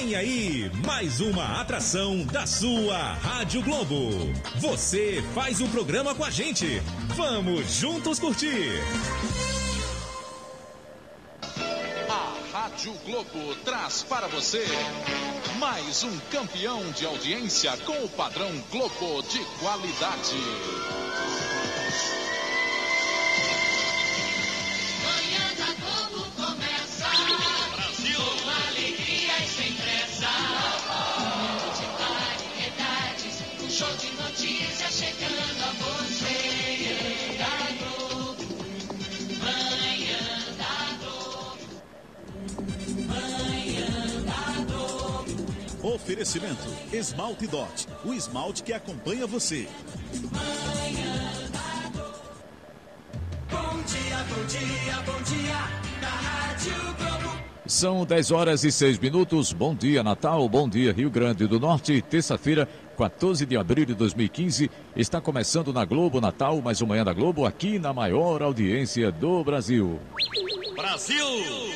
Vem aí, mais uma atração da sua Rádio Globo. Você faz o programa com a gente. Vamos juntos curtir. A Rádio Globo traz para você mais um campeão de audiência com o padrão Globo de qualidade. Show de notícias chegando a você. Da Globo, Manhã da Globo, Manhã da Globo. Oferecimento Esmalte Dot, o esmalte que acompanha você. Manhã da Globo. Bom dia, bom dia, bom dia, da Rádio Globo. São 10h06. Bom dia, Natal. Bom dia, Rio Grande do Norte. Terça-feira, 14 de abril de 2015. Está começando na Globo Natal, mais uma Manhã da Globo, aqui na maior audiência do Brasil. Brasil!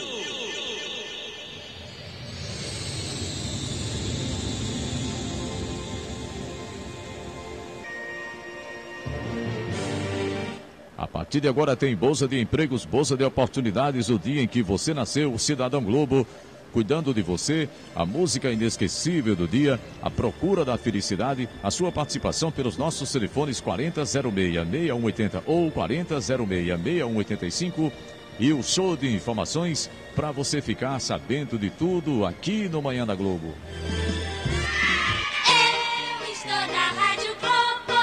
A partir de agora tem Bolsa de Empregos, Bolsa de Oportunidades, o dia em que você nasceu, Cidadão Globo, cuidando de você, a música inesquecível do dia, a procura da felicidade, a sua participação pelos nossos telefones 4006-6180 ou 4006-6185 e o show de informações para você ficar sabendo de tudo aqui no Manhã da Globo. Eu estou na Rádio Globo.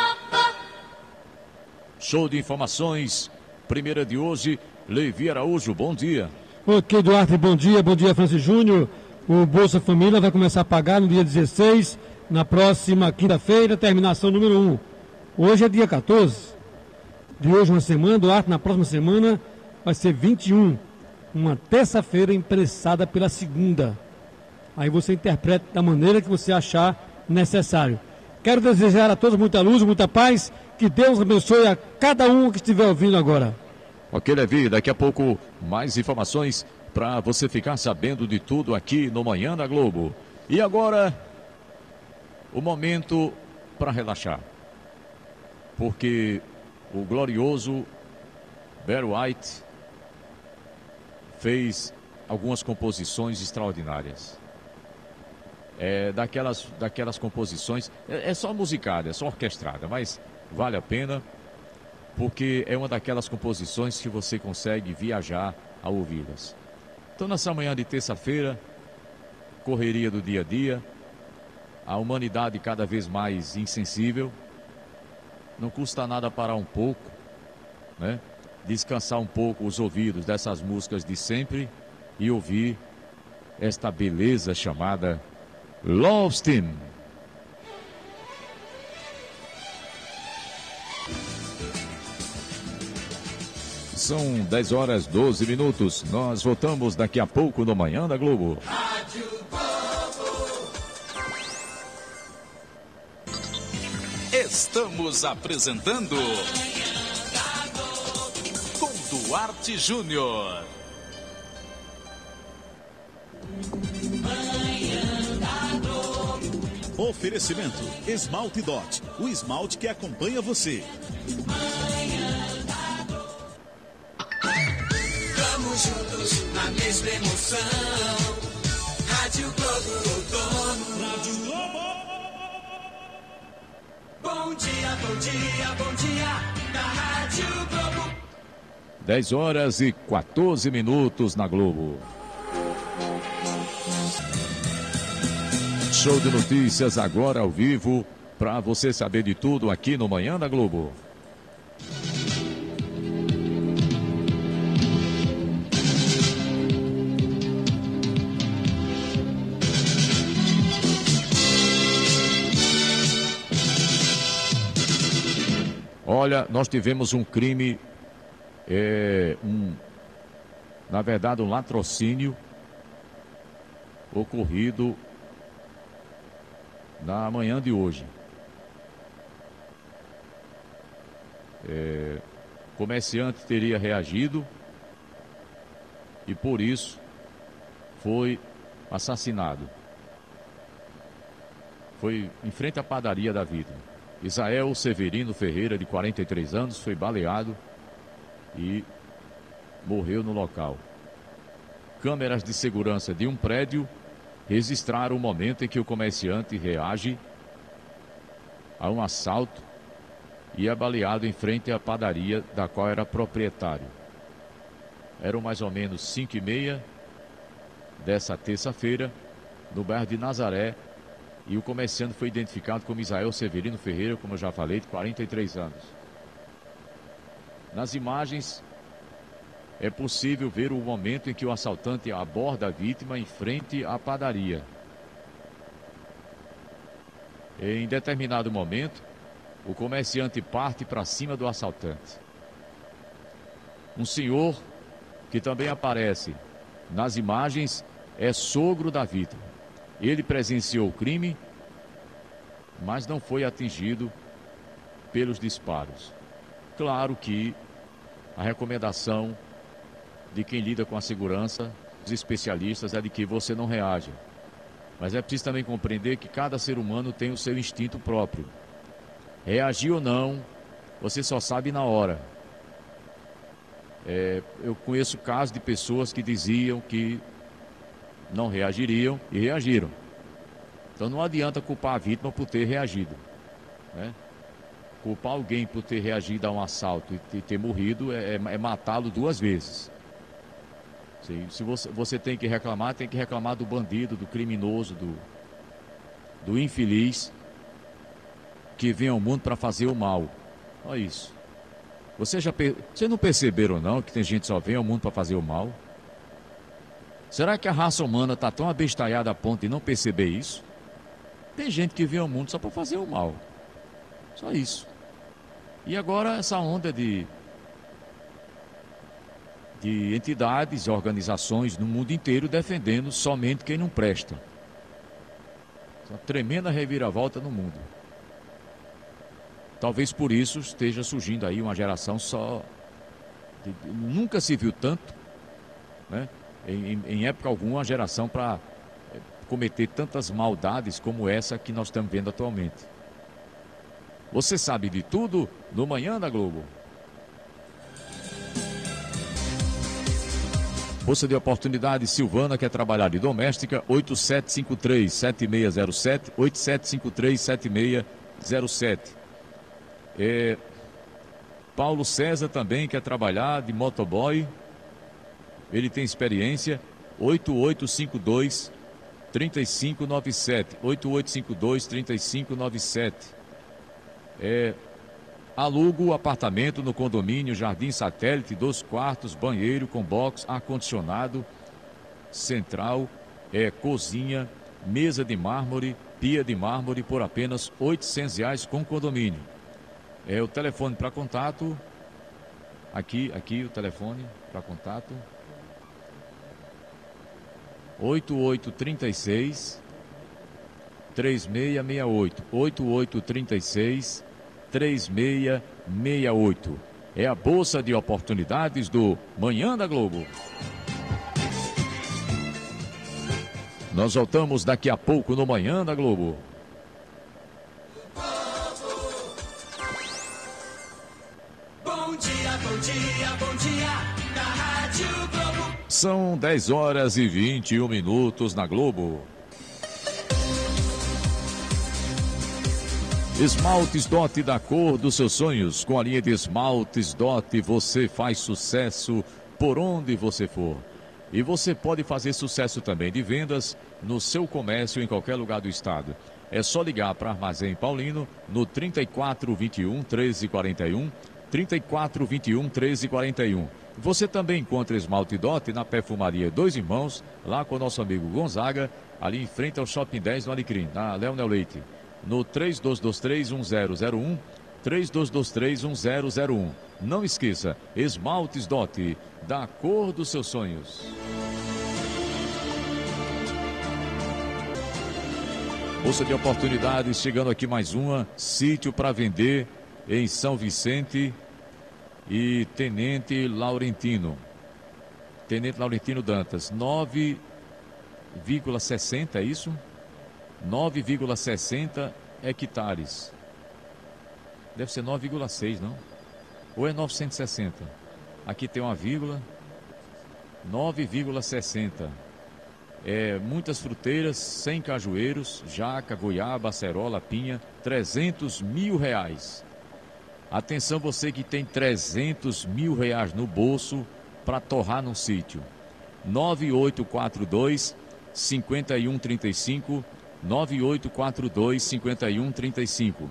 Show de informações, primeira de hoje, Levi Araújo, bom dia. Ok, Duarte, bom dia, Francis Júnior. O Bolsa Família vai começar a pagar no dia 16, na próxima quinta-feira, terminação número 1. Hoje é dia 14. De hoje uma semana, Duarte, na próxima semana vai ser 21. Uma terça-feira impressada pela segunda. Aí você interpreta da maneira que você achar necessário. Quero desejar a todos muita luz, muita paz. Que Deus abençoe a cada um que estiver ouvindo agora. Ok, Levi, daqui a pouco mais informações para você ficar sabendo de tudo aqui no Manhã da Globo. E agora, o momento para relaxar. Porque o glorioso Barry White fez algumas composições extraordinárias. Daquelas composições, é só musicada, é só orquestrada, mas vale a pena, porque é uma daquelas composições que você consegue viajar ao ouvi-las. Então, nessa manhã de terça-feira, correria do dia a dia, a humanidade cada vez mais insensível, não custa nada parar um pouco, né? Descansar um pouco os ouvidos dessas músicas de sempre e ouvir esta beleza chamada Love Team. São 10h12. Nós voltamos daqui a pouco no Manhã da Globo. Rádio Globo. Estamos apresentando Manhã da Globo. com Duarte Júnior. Manhã da Globo. Oferecimento Esmalte Dot, o esmalte que acompanha você. Manhã da Globo. Vamos juntos na mesma emoção. Rádio Globo, outono. Rádio Globo. Bom dia, bom dia, bom dia, da Rádio Globo. 10h14 na Globo. Show de notícias agora ao vivo, para você saber de tudo aqui no Manhã da Globo. Olha, nós tivemos um crime, na verdade um latrocínio ocorrido na manhã de hoje. Comerciante teria reagido e por isso foi assassinado. Foi em frente à padaria da vítima. Isael Severino Ferreira, de 43 anos, foi baleado e morreu no local. Câmeras de segurança de um prédio registraram o momento em que o comerciante reage a um assalto e é baleado em frente à padaria da qual era proprietário. Eram mais ou menos 5h30 dessa terça-feira, no bairro de Nazaré, e o comerciante foi identificado como Isael Severino Ferreira, como eu já falei, de 43 anos. Nas imagens é possível ver o momento em que o assaltante aborda a vítima em frente à padaria. Em determinado momento, o comerciante parte para cima do assaltante. Um senhor, que também aparece nas imagens, é sogro da vítima. Ele presenciou o crime, mas não foi atingido pelos disparos. Claro que a recomendação de quem lida com a segurança, os especialistas, é de que você não reaja. Mas é preciso também compreender que cada ser humano tem o seu instinto próprio. Reagir ou não, você só sabe na hora. Eu conheço casos de pessoas que diziam que não reagiriam e reagiram. Então não adianta culpar a vítima por ter reagido, né? Culpar alguém por ter reagido a um assalto e ter morrido é matá-lo duas vezes. Se você tem que reclamar do bandido, do criminoso, do infeliz que vem ao mundo para fazer o mal. Olha isso. Vocês não perceberam não que tem gente que só vem ao mundo para fazer o mal? Será que a raça humana está tão abestalhada a ponto de não perceber isso? Tem gente que vem ao mundo só para fazer o mal. Só isso. E agora essa onda de entidades e organizações no mundo inteiro defendendo somente quem não presta. Uma tremenda reviravolta no mundo. Talvez por isso esteja surgindo aí uma geração nunca se viu tanto, né? Em época alguma, uma geração para cometer tantas maldades como essa que nós estamos vendo atualmente. Você sabe de tudo no Manhã da Globo. Bolsa de oportunidade Silvana, quer trabalhar de doméstica, 8753-7607, 8753-7607. Paulo César também quer trabalhar de motoboy, ele tem experiência, 8852-3597, 8852-3597. Aluga o apartamento no condomínio Jardim Satélite, 2 quartos, banheiro com box, ar-condicionado, central, cozinha, mesa de mármore, pia de mármore por apenas R$800 com condomínio. O telefone para contato, aqui o telefone para contato, 8836-3668, 8836-3668. É a Bolsa de Oportunidades do Manhã da Globo. Nós voltamos daqui a pouco no Manhã da Globo. Bom dia, bom dia, bom dia, da Rádio Globo. São 10h21 na Globo. Esmaltes Dot, da cor dos seus sonhos. Com a linha de Esmaltes Dot, você faz sucesso por onde você for. E você pode fazer sucesso também de vendas no seu comércio em qualquer lugar do estado. É só ligar para Armazém Paulino no 3421-1341, 3421-1341. Você também encontra Esmalte Dot na Perfumaria Dois Irmãos, lá com o nosso amigo Gonzaga, ali em frente ao Shopping 10 no Alecrim, na Leonel Leite. No 3223-1001, 3223-1001. Não esqueça, Esmaltes Dot, da cor dos seus sonhos. Bolsa de oportunidades, chegando aqui mais uma. Sítio para vender em São Vicente e Tenente Laurentino. Tenente Laurentino Dantas, 9,60, é isso? 9,60 hectares. Deve ser 9,6, não? Ou é 960? Aqui tem uma vírgula. 9,60. Muitas fruteiras, 100 cajueiros, jaca, goiaba, acerola, pinha, 300 mil reais. Atenção você que tem 300 mil reais no bolso para torrar num sítio. 9842 5135 9842 5135.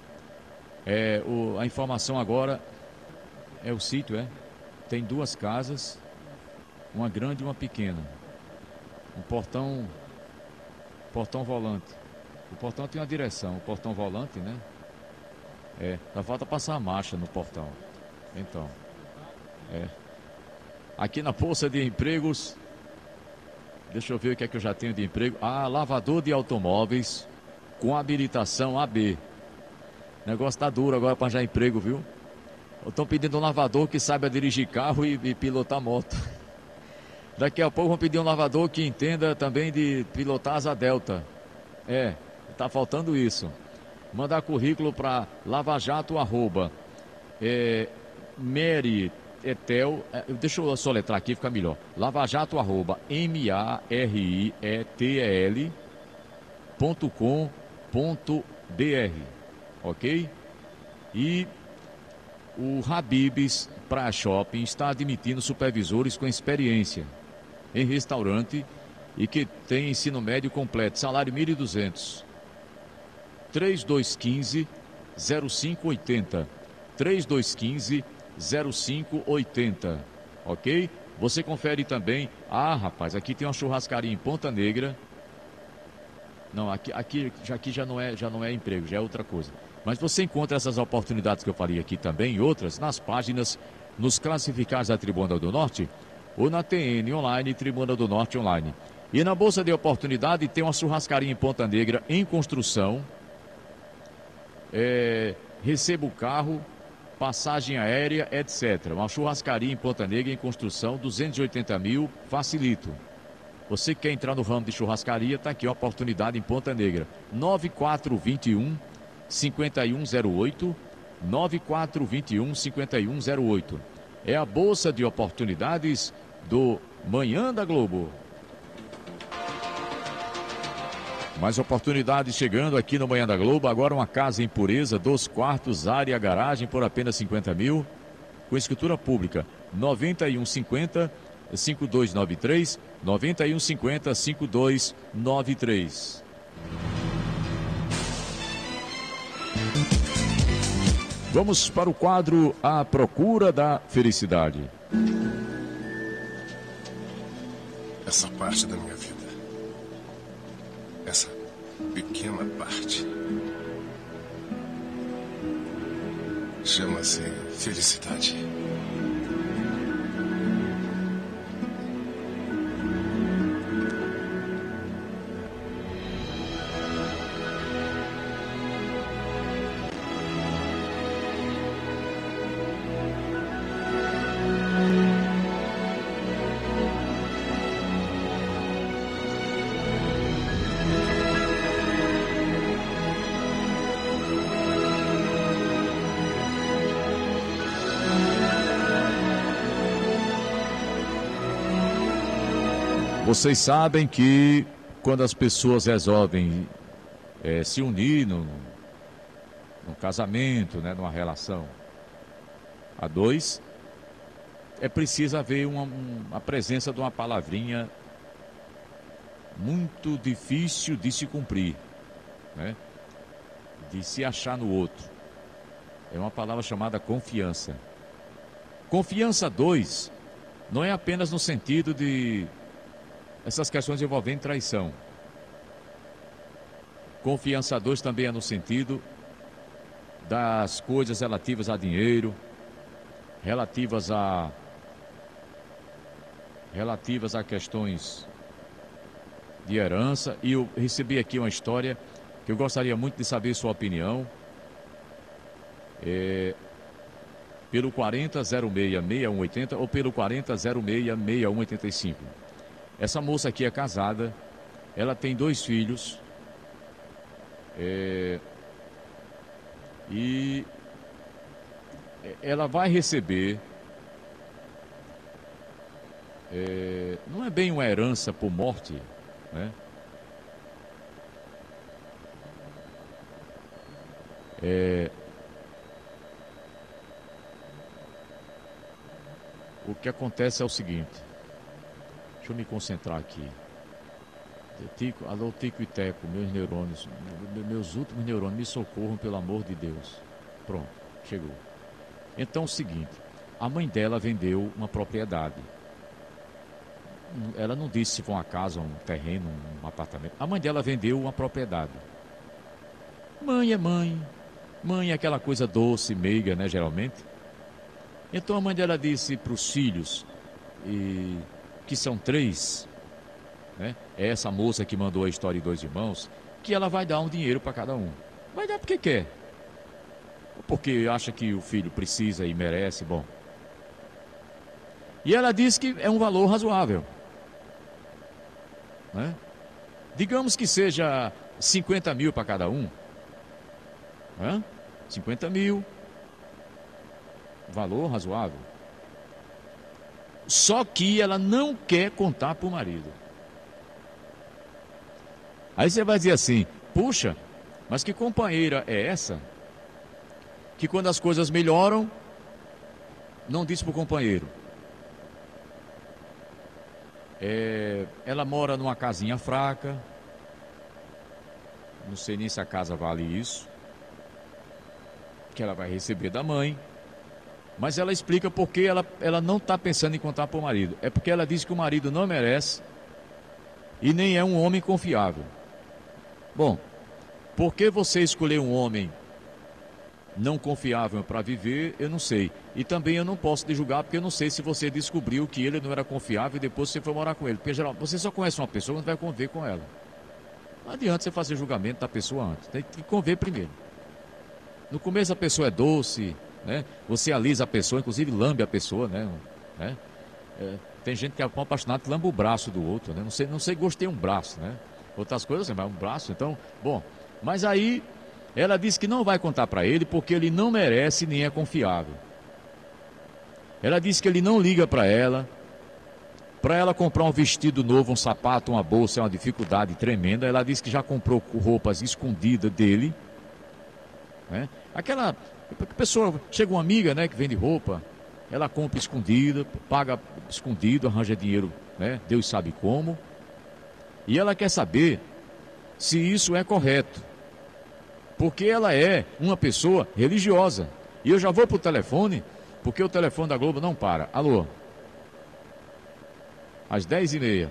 A informação agora é o sítio, tem 2 casas, uma grande e uma pequena. Um portão volante. O portão tem uma direção, o portão volante, né? Só falta passar a marcha no portão. Então, aqui na Bolsa de Empregos, deixa eu ver o que é que eu já tenho de emprego. Lavador de automóveis com habilitação AB. O negócio tá duro agora para já emprego, viu? Estão pedindo um lavador que saiba dirigir carro e pilotar moto. Daqui a pouco vão pedir um lavador que entenda também de pilotar asa delta. Tá faltando isso. Mandar currículo para lavajato, Mary Etel, deixa eu soletrar aqui, fica melhor. Lavajato, marietel.com.br, ok? E o Habib's Praia Shopping está admitindo supervisores com experiência em restaurante e que tem ensino médio completo, salário 1.200. 3215-0580. 3215-0580. Ok? Você confere também. Rapaz, aqui tem uma churrascaria em Ponta Negra. Não, aqui já não é emprego, já é outra coisa. Mas você encontra essas oportunidades que eu falei aqui também e outras nas páginas, nos classificados da Tribuna do Norte ou na TN Online, Tribuna do Norte Online. E na Bolsa de Oportunidade tem uma churrascaria em Ponta Negra em construção. Receba o carro, passagem aérea, etc. Uma churrascaria em Ponta Negra em construção, 280 mil, facilito. Você que quer entrar no ramo de churrascaria, está aqui a oportunidade em Ponta Negra. 9421-5108, 9421-5108. É a Bolsa de Oportunidades do Manhã da Globo. Mais oportunidades chegando aqui no Manhã da Globo. Agora uma casa em Pureza, 2 quartos, área, garagem por apenas 50 mil. Com escritura pública, 9150-5293, 9150-5293. Vamos para o quadro A Procura da Felicidade. Essa parte da minha vida, essa pequena parte, chama-se felicidade. Vocês sabem que quando as pessoas resolvem se unir num casamento, né, numa relação a 2, é preciso haver a presença de uma palavrinha muito difícil de se cumprir, né, de se achar no outro. É uma palavra chamada confiança. Confiança 2 não é apenas no sentido de essas questões envolvendo traição. Confiança 2 também é no sentido das coisas relativas a dinheiro, relativas a questões de herança. E eu recebi aqui uma história que eu gostaria muito de saber sua opinião. Pelo 40066180 ou pelo 40066185. Essa moça aqui é casada, ela tem 2 filhos, E ela vai receber, não é bem uma herança por morte, né? O que acontece é o seguinte, deixa eu me concentrar aqui. Alô, Tico e Teco, meus neurônios, meus últimos neurônios, me socorram, pelo amor de Deus. Pronto, chegou. Então é o seguinte, a mãe dela vendeu uma propriedade. Ela não disse se foi uma casa, um terreno, um apartamento. A mãe dela vendeu uma propriedade. Mãe é mãe. Mãe é aquela coisa doce, meiga, né, geralmente. Então a mãe dela disse para os filhos, que são 3, né? É essa moça que mandou a história de 2 irmãos, que ela vai dar um dinheiro para cada um. Vai dar porque quer. Porque acha que o filho precisa e merece, bom. E ela disse que é um valor razoável, né? Digamos que seja 50 mil para cada um, né? 50 mil, valor razoável. Só que ela não quer contar para o marido. Aí você vai dizer assim, puxa, mas que companheira é essa? Que quando as coisas melhoram, não diz para o companheiro. Ela mora numa casinha fraca, não sei nem se a casa vale isso, que ela vai receber da mãe, mas ela explica porque ela não está pensando em contar para o marido. É porque ela diz que o marido não merece e nem é um homem confiável. Bom, por que você escolheu um homem não confiável para viver, eu não sei. E também eu não posso te julgar, porque eu não sei se você descobriu que ele não era confiável e depois você foi morar com ele. Porque, geral, você só conhece uma pessoa quando vai conviver com ela. Não adianta você fazer julgamento da pessoa antes. Tem que conviver primeiro. No começo a pessoa é doce, né? Você alisa a pessoa, inclusive lambe a pessoa, né? Tem gente que é apaixonado que lambe o braço do outro, né? Não sei, gostei um braço, né? Outras coisas, mas um braço, então, bom. Mas aí ela disse que não vai contar para ele porque ele não merece nem é confiável. Ela disse que ele não liga para ela comprar um vestido novo, um sapato, uma bolsa é uma dificuldade tremenda. Ela disse que já comprou roupas escondidas dele, né? Aquela pessoa, chega uma amiga, né, que vende roupa, ela compra escondida, paga escondido, arranja dinheiro, né, Deus sabe como. E ela quer saber se isso é correto, porque ela é uma pessoa religiosa. E eu já vou para o telefone, porque o telefone da Globo não para. Alô? Às 10h30.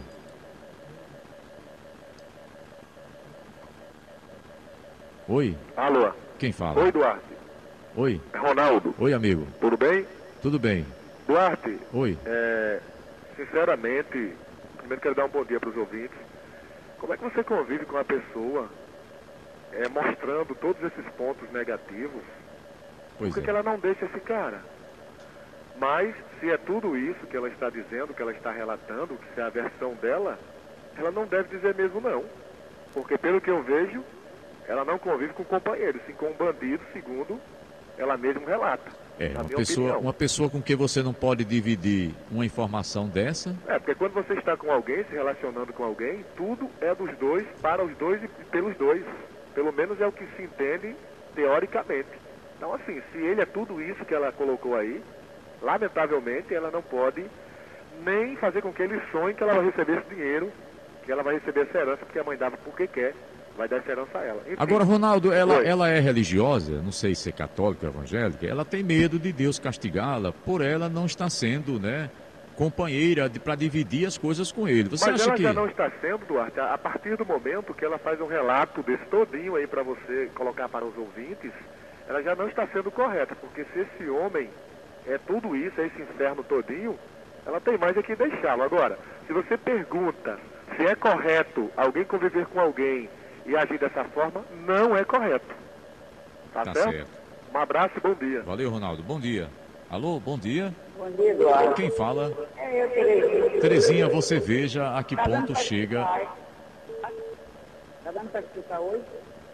Oi? Alô? Quem fala? Oi, Duarte. Oi? É Ronaldo. Oi, amigo. Tudo bem? Tudo bem. Duarte. Oi. Sinceramente, primeiro quero dar um bom dia para os ouvintes. Como é que você convive com a pessoa mostrando todos esses pontos negativos? Pois Por que ela não deixa esse cara? Mas, se é tudo isso que ela está dizendo, que ela está relatando, que se é a versão dela, ela não deve dizer mesmo não. Porque, pelo que eu vejo, ela não convive com companheiros, sim com um bandido, segundo ela mesma relata. Uma pessoa com quem você não pode dividir uma informação dessa. Porque quando você está com alguém, se relacionando com alguém, tudo é dos dois, para os dois e pelos dois. Pelo menos é o que se entende teoricamente. Então, assim, se ele é tudo isso que ela colocou aí, lamentavelmente ela não pode nem fazer com que ele sonhe que ela vai receber esse dinheiro, que ela vai receber essa herança, porque a mãe dava porque quer, vai dar essa herança a ela. Enfim, agora, Ronaldo, ela é religiosa, não sei se é católica ou evangélica, ela tem medo de Deus castigá-la por ela não estar sendo, né, companheira para dividir as coisas com ele. Você Mas acha ela que já não está sendo, Duarte, a partir do momento que ela faz um relato desse todinho aí para você colocar para os ouvintes, ela já não está sendo correta, porque se esse homem é tudo isso, é esse inferno todinho, ela tem mais é que deixá-lo. Agora, se você pergunta se é correto alguém conviver com alguém e agir dessa forma, não é correto. Tá certo? Um abraço e bom dia. Valeu, Ronaldo. Bom dia. Alô, bom dia. Bom dia, Eduardo. Quem fala? Eu, Terezinha. Terezinha, você veja a que ponto chega. Tá dando para escutar hoje?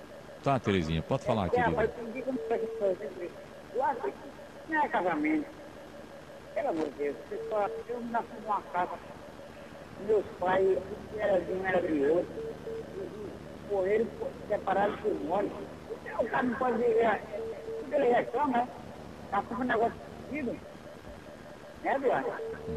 tá, Terezinha? Pode falar, querida. Rapaz, diga uma coisa pra você. Duarte, não é casamento. Pelo amor de Deus, eu nasci numa casa, meus pais, era de um, era de outro, morreram separados por morte. O cara não pode dizer, tudo ele reclama, né? Tá com um negócio seguido. Né, Duarte?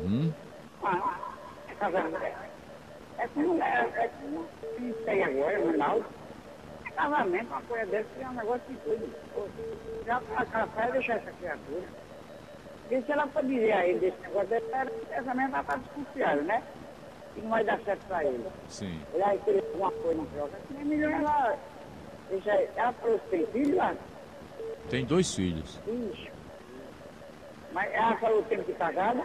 É casamento. É como isso aí agora, no Ronaldo. É casamento, uma coisa dessa, é um negócio de tudo. Já a cara vai deixar essa criatura. E se ela for dizer a ele desse negócio, o casamento vai estar desconfiado, né? E não vai dar certo pra ele. Sim. Ele vai querer alguma coisa, não troca. Nem melhor ela. Ela falou que tem filho, lá? Tem 2 filhos. Ixi. Mas ela falou o tempo de casada?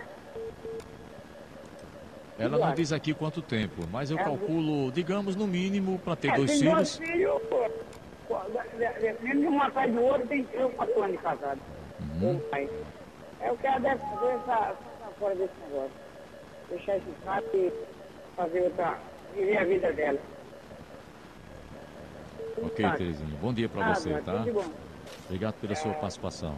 Ela não diz aqui quanto tempo, mas eu calculo, digamos, no mínimo, para ter 2 tem filhos. 2 filhos, mesmo um atrás do outro, tem 3 ou 4 anos de casado. O pai. É o que ela deve fazer essa fora desse negócio. Deixar esse cara e fazer outra. Viver a vida dela. Ok, Terezinha. Bom dia para você, tá? Tudo bom. Obrigado pela sua participação.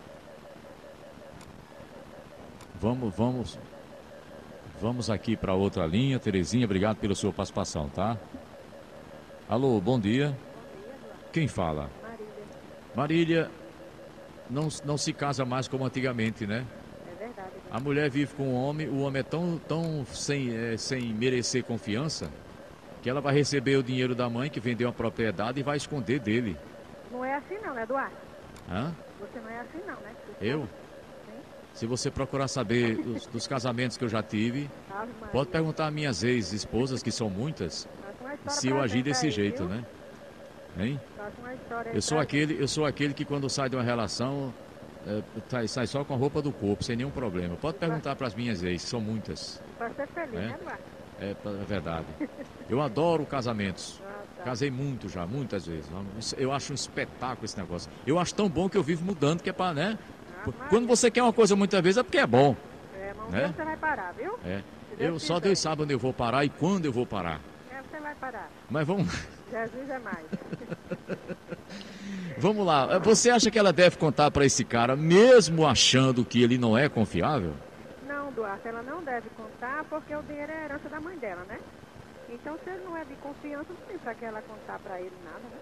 Vamos aqui para outra linha. Terezinha, obrigado pela sua participação, tá? Alô, bom dia. Quem fala? Marília. Não se casa mais como antigamente, né? É verdade. A mulher vive com o homem é tão sem merecer confiança, que ela vai receber o dinheiro da mãe que vendeu uma propriedade e vai esconder dele. Não é assim não, né, Eduardo? Hã? Você não é assim não, né? Eu? Sim. Se você procurar saber dos casamentos que eu já tive, pode perguntar a minhas ex-esposas, que são muitas, se eu agir desse jeito, né? Hein? Eu sou aquele que quando sai de uma relação, sai só com a roupa do corpo, sem nenhum problema. Pode perguntar para as minhas ex, são muitas. Para ser feliz, né, Eduardo? É verdade. Eu adoro casamentos. Casei muito já, muitas vezes. Eu acho um espetáculo esse negócio. Eu acho tão bom que eu vivo mudando, que é para, né? Quando você quer uma coisa muitas vezes é porque é bom. Mas né? você vai parar, viu? Só Deus sabe onde eu vou parar e quando eu vou parar. Você vai parar. Mas vamos... Jesus é mais. Vamos lá. Você acha que ela deve contar para esse cara, mesmo achando que ele não é confiável? Não, Duarte, ela não deve contar porque o dinheiro é a herança da mãe dela, né? Então, se ele não é de confiança, não tem pra que ela contar pra ele nada, né?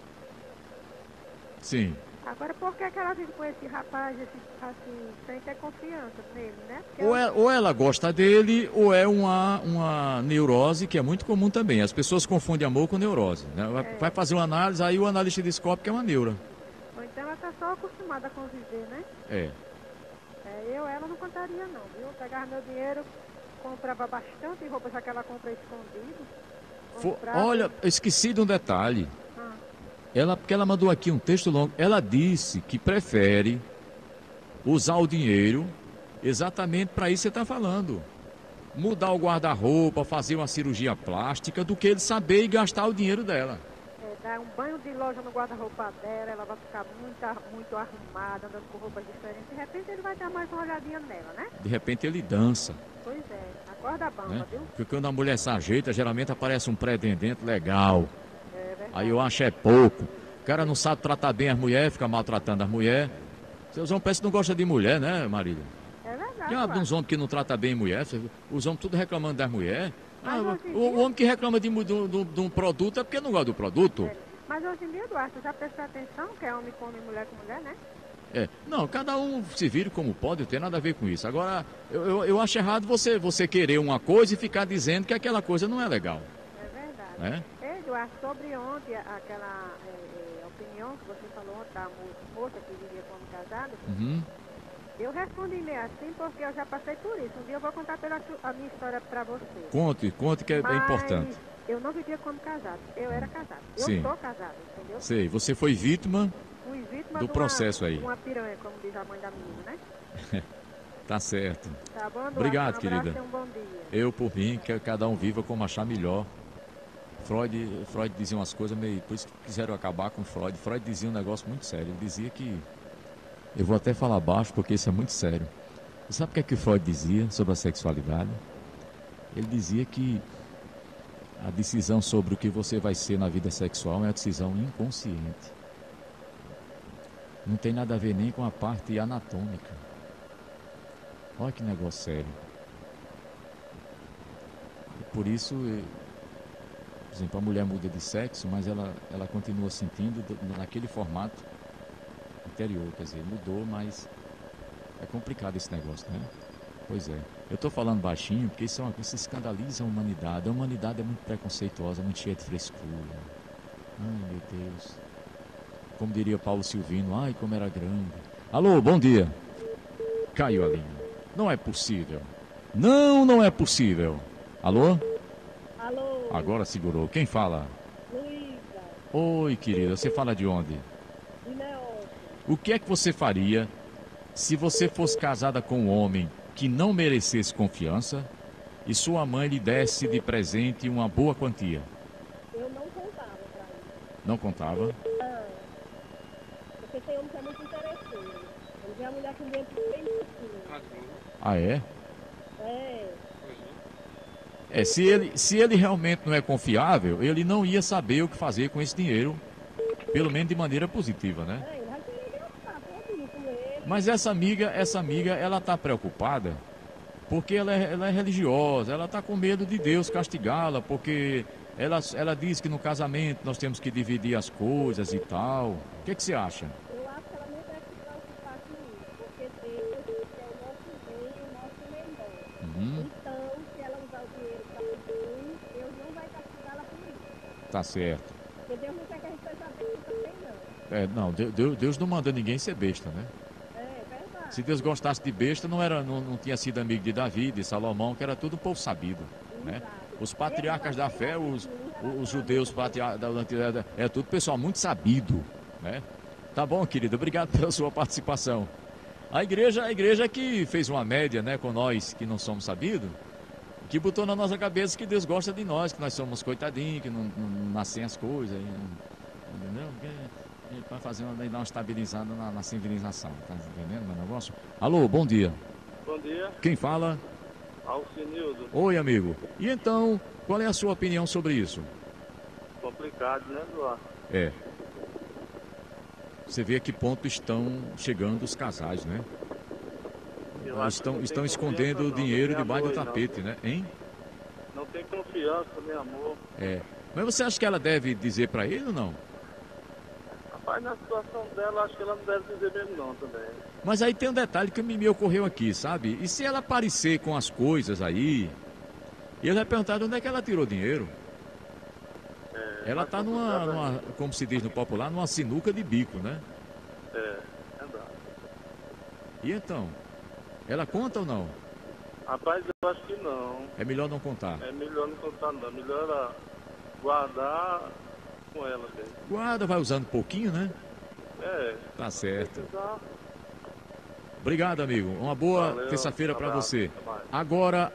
Sim. Agora, por que ela vive com esse rapaz, assim, sem ter confiança nele, né? Ou ela gosta dele, ou é uma neurose, que é muito comum também. As pessoas confundem amor com neurose, né? Vai fazer uma análise, aí o analista descobre que é uma neura. Ou então ela tá só acostumada a conviver, né? Ela não contaria não, viu? Eu pegava meu dinheiro, comprava bastante roupa, já que ela compra escondido. Olha, esqueci de um detalhe. Porque ela mandou aqui um texto longo. Ela disse que prefere usar o dinheiro exatamente para isso que você está falando. Mudar o guarda-roupa, fazer uma cirurgia plástica, do que ele saber e gastar o dinheiro dela. Dar um banho de loja no guarda-roupa dela, ela vai ficar muito arrumada, andando com roupas diferentes. De repente ele vai dar mais uma olhadinha nela, né? De repente ele dança. Pois é, acorda a bamba, né? Viu? Porque quando a mulher se ajeita, geralmente aparece um pretendente legal. Aí eu acho pouco. O cara não sabe tratar bem as mulheres, fica maltratando as mulheres. Seus homens parecem que não gostam de mulher, né, Marília? É verdade. Tem uns homens que não tratam bem mulher, os homens tudo reclamando das mulheres. O homem que reclama de um produto é porque não gosta do produto. Mas hoje em dia, Eduardo, já prestou atenção que é homem come mulher com mulher, né? Não, cada um se vira como pode, não tem nada a ver com isso. Agora, eu acho errado você querer uma coisa e ficar dizendo que aquela coisa não é legal. É verdade. Eduardo, sobre ontem, aquela opinião que você falou ontem, da moça que vivia como casada, eu respondi meio assim porque eu já passei por isso. Um dia eu vou contar a minha história pra você. Conte que é importante. Eu não vivia como casado, eu era casado. Eu sou casado, entendeu? Sei, você foi vítima do processo aí. Uma piranha, como diz a mãe da menina, né? Tá certo. Tá bom, Eduardo? Obrigado, querida. Um bom dia. Eu, por mim, que cada um viva como achar melhor. Freud dizia umas coisas meio... Por isso que quiseram acabar com Freud. Freud dizia um negócio muito sério. Ele dizia que... Eu vou até falar baixo porque isso é muito sério. Você sabe o que Freud dizia sobre a sexualidade? Ele dizia que a decisão sobre o que você vai ser na vida sexual é uma decisão inconsciente. Não tem nada a ver nem com a parte anatômica. Olha que negócio sério. Por isso, por exemplo, a mulher muda de sexo, mas ela continua sentindo naquele formato anterior. Quer dizer, mudou, mas é complicado esse negócio, né? Pois é. Eu estou falando baixinho porque isso é uma coisa que escandaliza a humanidade. A humanidade é muito preconceituosa, muito cheia de frescura. Ai, meu Deus. Como diria Paulo Silvino, ai, como era grande. Alô, bom dia. Caiu a linha. Não é possível. Não é possível. Alô? Alô? Agora segurou. Quem fala? Luísa. Oi, querida. Você fala de onde? De Neófilo. O que é que você faria se você fosse casada com um homem que não merecesse confiança e sua mãe lhe desse de presente uma boa quantia? Eu não contava pra ele. Não contava? Não. Porque tem homem que é muito interesseiro. Ele vê a mulher com dentro bem assim. Ah, é? É. Se ele realmente não é confiável, ele não ia saber o que fazer com esse dinheiro, pelo menos de maneira positiva, né? É, ele vai querer gastar tudo com ele. Mas essa amiga, ela tá preocupada porque ela é religiosa, ela tá com medo de Deus castigá-la, porque ela diz que no casamento nós temos que dividir as coisas e tal. O que você acha? Eu acho que ela não deve se preocupar com isso, porque Deus é o nosso bem e o nosso melhor. Então, se ela usar o dinheiro para o bem, Deus não vai castigá-la por isso. Tá certo. Porque Deus não quer que a gente seja besta também, não. Não, Deus não manda ninguém ser besta, né? É verdade. Se Deus gostasse de besta, não tinha sido amigo de Davi, de Salomão, que era tudo um povo sabido, né? Os patriarcas da fé, os judeus da antiguidade, é tudo pessoal muito sabido, né? Tá bom, querido, obrigado pela sua participação. A igreja que fez uma média, né, com nós que não somos sabidos, que botou na nossa cabeça que Deus gosta de nós, que nós somos coitadinhos, que não nascem as coisas, entendeu? Para dar uma estabilizada na civilização, tá entendendo meu negócio? Alô, bom dia. Bom dia. Quem fala? Alcinildo. Oi, amigo. E então, qual é a sua opinião sobre isso? Complicado, né, Eduardo? É. Você vê a que ponto estão chegando os casais, né? Estão escondendo o dinheiro debaixo do tapete, né? Hein? Não tem confiança, nem amor. É. Mas você acha que ela deve dizer pra ele ou não? Rapaz, na situação dela, acho que ela não deve dizer mesmo não também. Mas aí tem um detalhe que me ocorreu aqui, sabe? E se ela aparecer com as coisas aí, e ele vai perguntar de onde é que ela tirou dinheiro? Ela tá numa, como se diz no popular, numa sinuca de bico, né? É verdade. E então? Ela conta ou não? Rapaz, eu acho que não. É melhor não contar. É melhor não contar não. É melhor ela guardar com ela mesmo. Guarda, vai usando pouquinho, né? É. Tá certo. Obrigado, amigo. Uma boa terça-feira para você. Agora,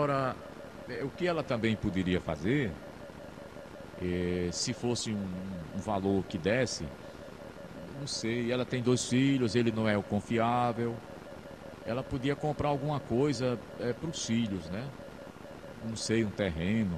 o que ela também poderia fazer, se fosse um valor que desse, não sei, ela tem 2 filhos, ele não é o confiável, ela podia comprar alguma coisa para os filhos, né? Não sei, um terreno,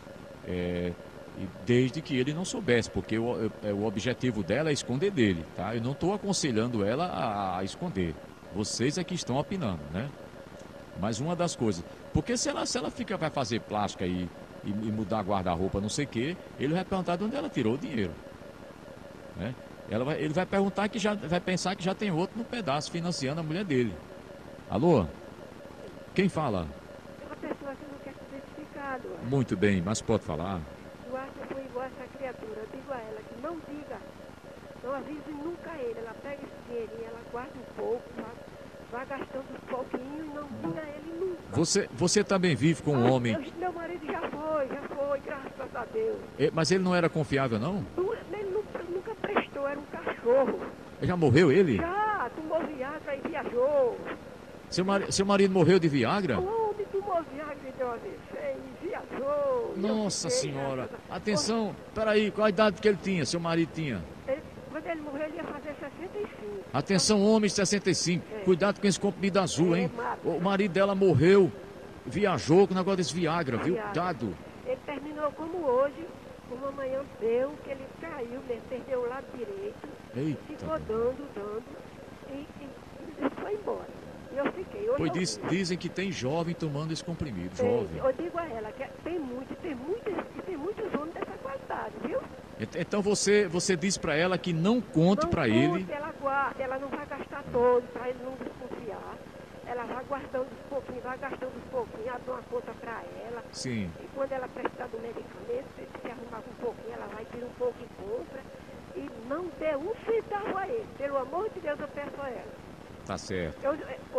desde que ele não soubesse, porque o objetivo dela é esconder dele, tá? Eu não estou aconselhando ela a esconder. Vocês é que estão opinando, né? Mas uma das coisas, porque se ela vai fazer plástica e mudar guarda-roupa, não sei o quê, ele vai perguntar de onde ela tirou o dinheiro, né? Ele vai perguntar vai pensar que já tem outro no pedaço financiando a mulher dele. Alô? Quem fala? É uma pessoa que não quer ser identificado. Muito bem, mas pode falar. Eu acho que eu fui igual essa criatura. Eu digo a ela que não diga, não avise nunca ele. Ela pega esse dinheirinho, ela guarda um pouco, vai gastando um pouquinho e não diga a ele nunca. Você também vive com um homem... Meu marido já foi, graças a Deus. Mas ele não era confiável, não? Ele nunca prestou, era um cachorro. Já morreu ele? Já, tomou Viagra e viajou. Seu marido morreu de Viagra? Onde tomou Viagra e deu AVC e viajou. Nossa senhora. Atenção, peraí, qual a idade que ele tinha, seu marido tinha? Quando ele morreu, ele ia fazer 65. Atenção, homens 65. Cuidado com esse comprimido azul, hein? O marido dela morreu, viajou com o negócio desse Viagra, viu? Cuidado. Ele terminou como hoje, como amanheceu, que ele caiu, né? Perdeu o lado direito. Eita. Ficou dando, e foi embora. E eu fiquei. Hoje Pois dizem que tem jovem tomando esse comprimido, jovem. Eu digo a ela que tem muitos homens dessa qualidade, viu? Então você diz pra ela que não conte pra ele. Ela guarda, ela não vai gastar todo, pra ele não desconfiar. Ela vai guardando uns pouquinhos, vai gastando uns pouquinhos, abre uma conta pra ela. Sim. E quando ela precisar do medicamento, se arrumar um pouquinho, ela vai tirar um pouco e compra. E não dê um centavo a ele. Pelo amor de Deus, eu peço a ela. Tá certo. Eu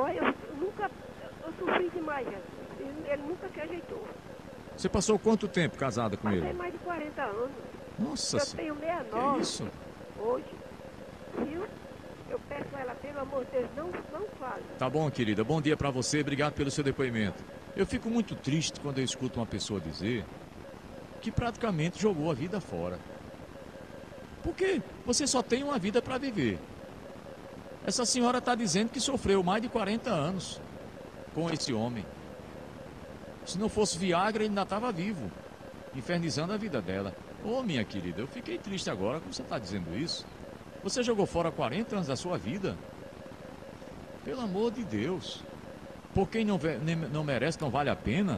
sofri demais, Jesus. Ele nunca se ajeitou. Você passou quanto tempo casada com Passei ele? mais de 40 anos. Nossa Eu Senhora. tenho 69. Que isso? Hoje. Viu? Eu peço a ela, pelo amor de Deus, não fale. Tá bom, querida. Bom dia pra você. Obrigado pelo seu depoimento. Eu fico muito triste quando eu escuto uma pessoa dizer que praticamente jogou a vida fora. Porque você só tem uma vida pra viver. Essa senhora está dizendo que sofreu mais de 40 anos com esse homem. Se não fosse Viagra, ele ainda estava vivo, infernizando a vida dela. Ô, minha querida, eu fiquei triste agora como você está dizendo isso. Você jogou fora 40 anos da sua vida? Pelo amor de Deus. Por quem não merece, não vale a pena?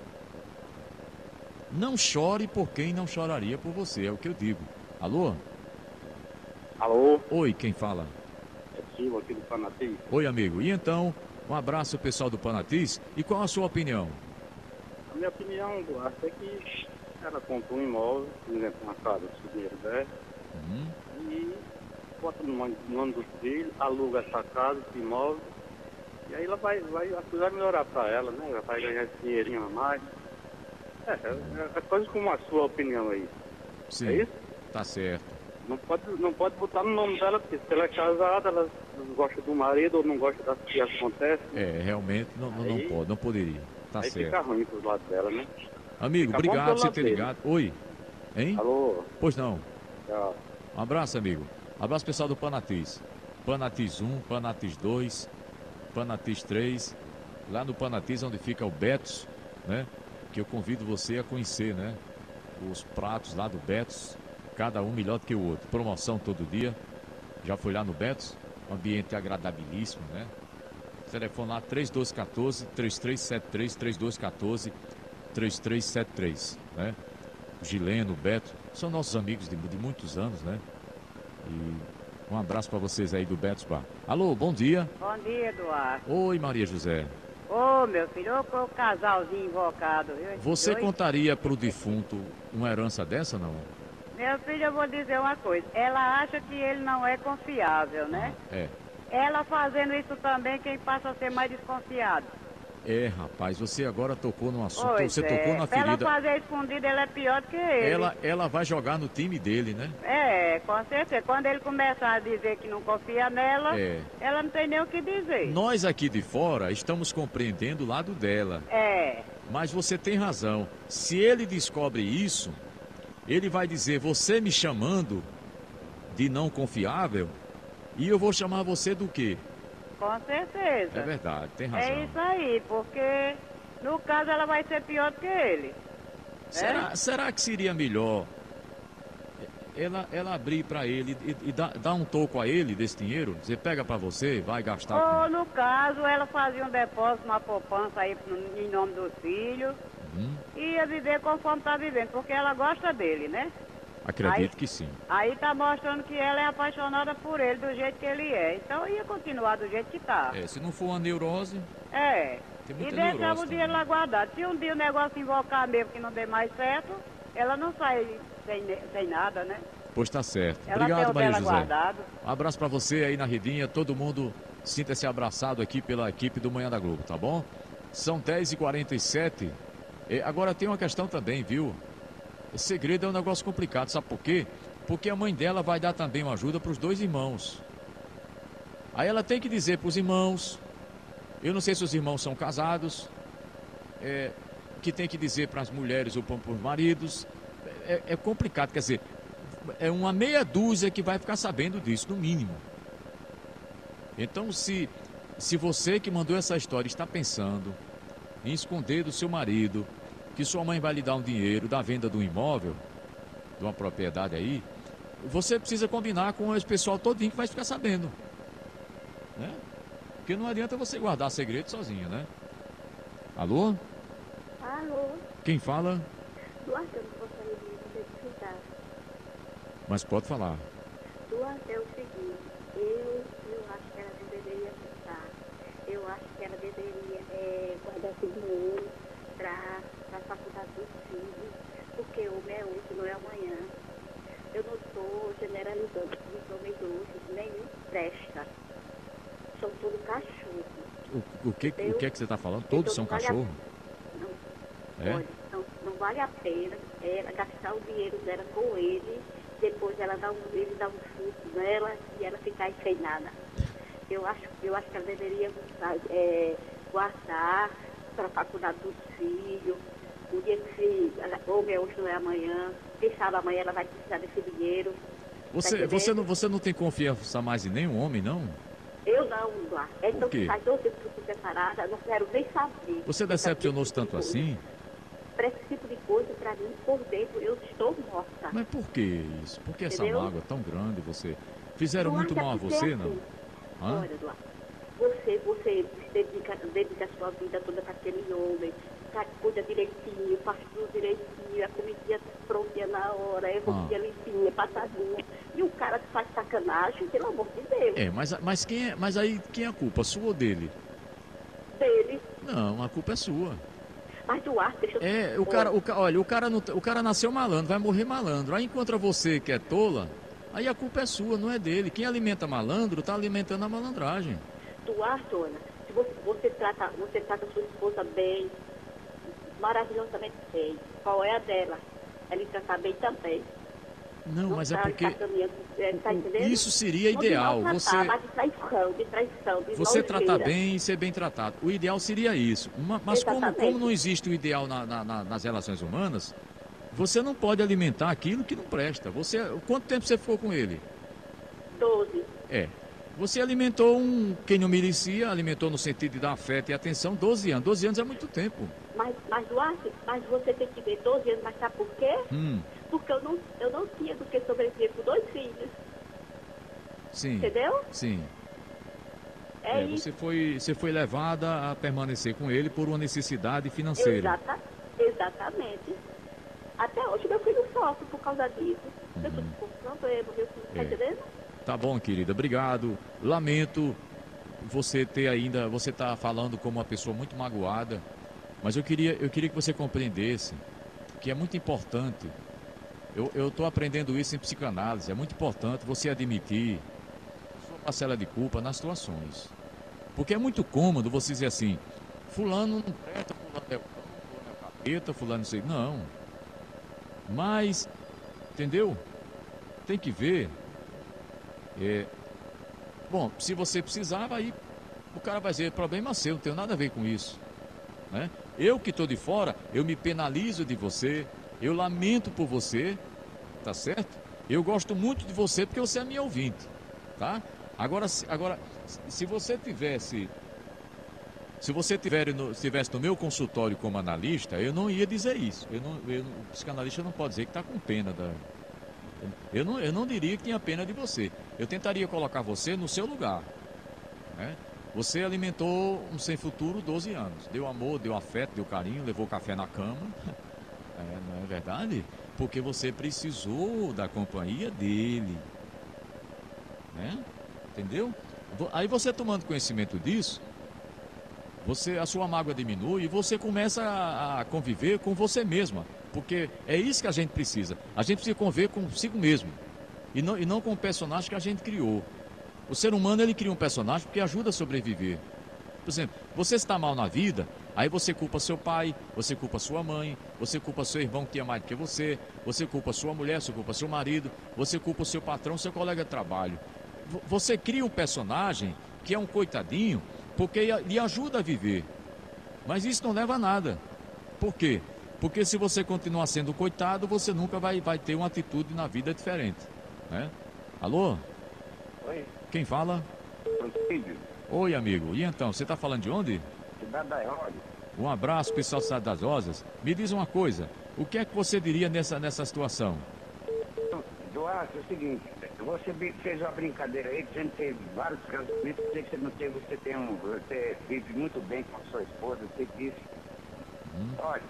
Não chore por quem não choraria por você, é o que eu digo. Alô? Alô? Oi, quem fala? Aqui do Panatis. Oi, amigo. E então, um abraço ao pessoal do Panatis. E qual a sua opinião? A minha opinião, Duarte, é que ela comprou um imóvel, por exemplo, uma casa de dinheiro dela, e bota no nome dos filhos, aluga essa casa, esse imóvel, e aí ela vai melhorar para ela, né? Ela vai ganhar esse dinheirinho a mais. É coisa como a sua opinião aí. Sim, é isso? Tá certo. Não pode botar no nome dela, porque se ela é casada, ela não gosta do marido ou não gosta das que acontecem. Realmente não poderia. Tá aí certo. fica ruim pros lados dela, né? Amigo, Fica obrigado bom por você pelo ter lado ligado. Oi. Hein? Alô? Pois não. Tchau. Um abraço, amigo. Abraço pessoal do Panatis. Panatis 1, Panatis 2, Panatis 3. Lá no Panatis, onde fica o Betos, né? Que eu convido você a conhecer, né? Os pratos lá do Betos. Cada um melhor do que o outro. Promoção todo dia. Já fui lá no Betos. Ambiente agradabilíssimo, né? Telefone lá 3214-3373, 3214-3373, né? Gileno, Beto, são nossos amigos de muitos anos, né? E um abraço para vocês aí do Betos Bar. Alô, bom dia. Bom dia, Eduardo. Oi, Maria José. Ô, meu filho, ô casalzinho invocado, viu? Você contaria pro defunto uma herança dessa, não? Meu filho, eu vou dizer uma coisa. Ela acha que ele não é confiável, né? É. Ela fazendo isso também, quem passa a ser mais desconfiado. Rapaz, você agora tocou num assunto, Pois você tocou na Pra ela ferida. fazer escondido, ela é pior do que ele. Ela vai jogar no time dele, né? Com certeza. Quando ele começar a dizer que não confia nela, ela não tem nem o que dizer. Nós aqui de fora estamos compreendendo o lado dela. Mas você tem razão. Se ele descobre isso, ele vai dizer, você me chamando de não confiável, e eu vou chamar você do quê? Com certeza. É verdade, tem razão. É isso aí, porque no caso ela vai ser pior do que ele. Será que seria melhor ela abrir para ele e dar um toco a ele desse dinheiro? Você pega para você, vai gastar Ou no caso, ela fazia um depósito, uma poupança aí em nome dos filhos e ia viver conforme está vivendo, porque ela gosta dele, né? Acredito que sim. Aí tá mostrando que ela é apaixonada por ele do jeito que ele é. Então ia continuar do jeito que tá. Se não for uma neurose. Tem muita e deixava neurose o dinheiro lá guardado. Se um dia o negócio invocar mesmo que não dê mais certo, ela não sai sem nada, né? Pois tá certo. Ela Obrigado, tem o Maria dela José. guardado. Um abraço para você aí na redinha. Todo mundo sinta-se abraçado aqui pela equipe do Manhã da Globo, tá bom? São 10h47. Agora tem uma questão também, viu? Esse segredo é um negócio complicado, sabe por quê? Porque a mãe dela vai dar também uma ajuda para os dois irmãos. Aí ela tem que dizer para os irmãos, eu não sei se os irmãos são casados, que tem que dizer para as mulheres ou para os maridos. É complicado, quer dizer, é uma meia dúzia que vai ficar sabendo disso, no mínimo. Então, se você que mandou essa história está pensando em esconder do seu marido que sua mãe vai lhe dar um dinheiro da venda do imóvel, de uma propriedade aí, você precisa combinar com esse pessoal todinho que vai ficar sabendo. Né? Porque não adianta você guardar segredo sozinho, né? Alô? Alô? Quem fala? Duarte, eu não gostaria de identificar. Mas pode falar. Duarte, é o seguinte, eu acho que ela deveria pensar. Eu acho que ela deveria guardar esse dinheiro para a faculdade dos filhos, porque homem é hoje, não é amanhã. Eu não estou generalizando que os homens hoje nenhum presta. São tudo cachorro. O que é que você está falando? Todos são cachorro? Não vale a pena ela gastar o dinheiro dela com ele, depois ele dá um chute nela e ela ficar aí sem nada. Eu acho que ela deveria guardar para a faculdade dos filhos, o dia que homem hoje não é amanhã, quem sabe amanhã ela vai precisar desse dinheiro. Você não tem confiança mais em nenhum homem, não? Eu não, Duarte. Então faz 12 anos que eu fui separada, não quero nem saber. Você decepcionou-se tanto assim? Para esse tipo de coisa, para mim, por dentro, eu estou morta. Mas por que isso? Por que essa Entendeu? mágoa tão grande? Fizeram Duarte, muito mal a você, não? Olha, Duarte, você dedica a sua vida toda para aquele homem, cuida direitinho, faz tudo direitinho, a comidinha prontinha na hora, a roupinha limpinha, passadinha. E o cara que faz sacanagem, pelo amor de Deus. Mas aí quem é a culpa? Sua ou dele? Dele. Não, a culpa é sua. Mas Duarte, deixa eu... Olha, o cara nasceu malandro, vai morrer malandro. Aí encontra você que é tola, aí a culpa é sua, não é dele. Quem alimenta malandro está alimentando a malandragem. Duarte, olha, se você trata sua esposa bem, maravilhosamente bem, qual é a dela? Ela trata bem também. Não, mas é porque tá isso seria ideal. De traição, de você tratar bem e ser bem tratado. O ideal seria isso. Mas como não existe o ideal nas relações humanas, você não pode alimentar aquilo que não presta. Quanto tempo você ficou com ele? 12. Você alimentou quem não merecia, alimentou no sentido de dar afeto e atenção, 12 anos. 12 anos é muito tempo. Mas Duarte, você tem que ver 12 anos, mas sabe por quê? Porque eu não tinha do que sobreviver com 2 filhos. Sim. Entendeu? Sim. Isso. Você foi levada a permanecer com ele por uma necessidade financeira. Exatamente. Até hoje meu filho sofre por causa disso. Eu estou com problema, meu filho, tá entendendo? Tá bom, querida, obrigado. Lamento você tá falando como uma pessoa muito magoada, mas eu queria que você compreendesse que é muito importante. Eu estou aprendendo isso em psicanálise. É muito importante você admitir sua parcela de culpa nas situações. Porque é muito cômodo você dizer assim, fulano não presta, fulano é o cão, fulano é o capeta, fulano não sei. Não. Mas, entendeu? Tem que ver. Bom, se você precisava, aí o cara vai dizer, problema seu, não tem nada a ver com isso. Né? Eu que estou de fora, eu me penalizo de você, eu lamento por você, tá certo? Eu gosto muito de você porque você é minha ouvinte, tá? Agora se você tivesse no meu consultório como analista, eu não ia dizer isso. O psicanalista não pode dizer que está com pena da... Eu não diria que tinha pena de você. Eu tentaria colocar você no seu lugar. Né? Você alimentou um sem futuro 12 anos. Deu amor, deu afeto, deu carinho, levou café na cama. Não é verdade? Porque você precisou da companhia dele. Né? Entendeu? Aí você tomando conhecimento disso, a sua mágoa diminui e você começa a conviver com você mesma. Porque é isso que a gente precisa. A gente precisa conviver consigo mesmo. E não com o personagem que a gente criou. O ser humano, ele cria um personagem porque ajuda a sobreviver. Por exemplo, você está mal na vida, aí você culpa seu pai, você culpa sua mãe, você culpa seu irmão que tinha mais do que você culpa sua mulher, você culpa seu marido, você culpa o seu patrão, seu colega de trabalho. Você cria um personagem que é um coitadinho porque lhe ajuda a viver. Mas isso não leva a nada. Por quê? Porque se você continuar sendo coitado, você nunca vai ter uma atitude na vida diferente. Né? Alô? Oi. Quem fala? Francisco. Oi, amigo. E então, você está falando de onde? Cidade das Rosas. Um abraço, pessoal da Cidade das Rosas. Me diz uma coisa, o que é que você diria nessa situação? Duarte, é o seguinte, você fez uma brincadeira aí, que você teve vários casamentos, eu sei que você não teve, você vive muito bem com a sua esposa, você disse. Olha,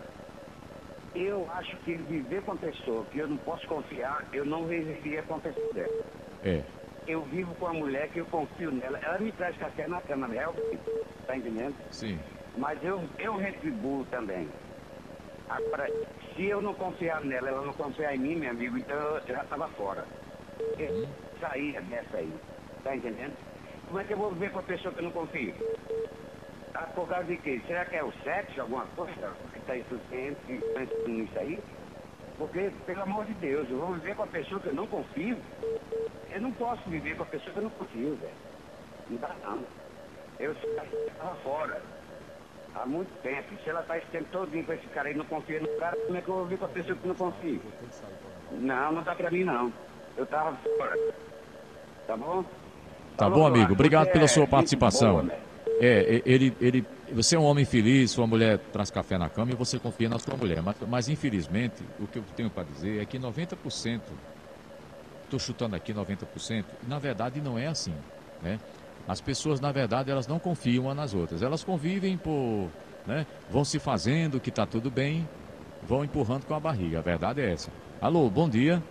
eu acho que viver com a pessoa que eu não posso confiar, eu não viveria com a pessoa dela. É. Eu vivo com a mulher que eu confio nela. Ela me traz café na cama, realmente. Tá entendendo? Sim. Mas eu retribuo também. Agora, se eu não confiar nela, ela não confiar em mim, meu amigo, então eu já estava fora. Eu saía dessa aí. Tá entendendo? Como é que eu vou viver com a pessoa que eu não confio? Ah, por causa de quê? Será que é o sexo, alguma coisa que está influenciando nisso aí? Porque, pelo amor de Deus, eu vou viver com a pessoa que eu não confio. Eu não posso viver com a pessoa que eu não confio, velho. Não dá não. Eu estava fora. Há muito tempo. Se ela está esse tempo todinho com esse cara aí e não confia no cara, como é que eu vou viver com a pessoa que eu não confio? Não, não dá pra mim não. Eu estava fora. Tá bom? Tá bom, amigo. Obrigado pela sua participação. Boa, você é um homem feliz, sua mulher traz café na cama e você confia na sua mulher. Mas infelizmente, o que eu tenho para dizer é que 90%, estou chutando aqui 90%, na verdade não é assim, né? As pessoas, na verdade, elas não confiam umas nas outras. Elas convivem né? Vão se fazendo que está tudo bem, vão empurrando com a barriga. A verdade é essa. Alô, bom dia.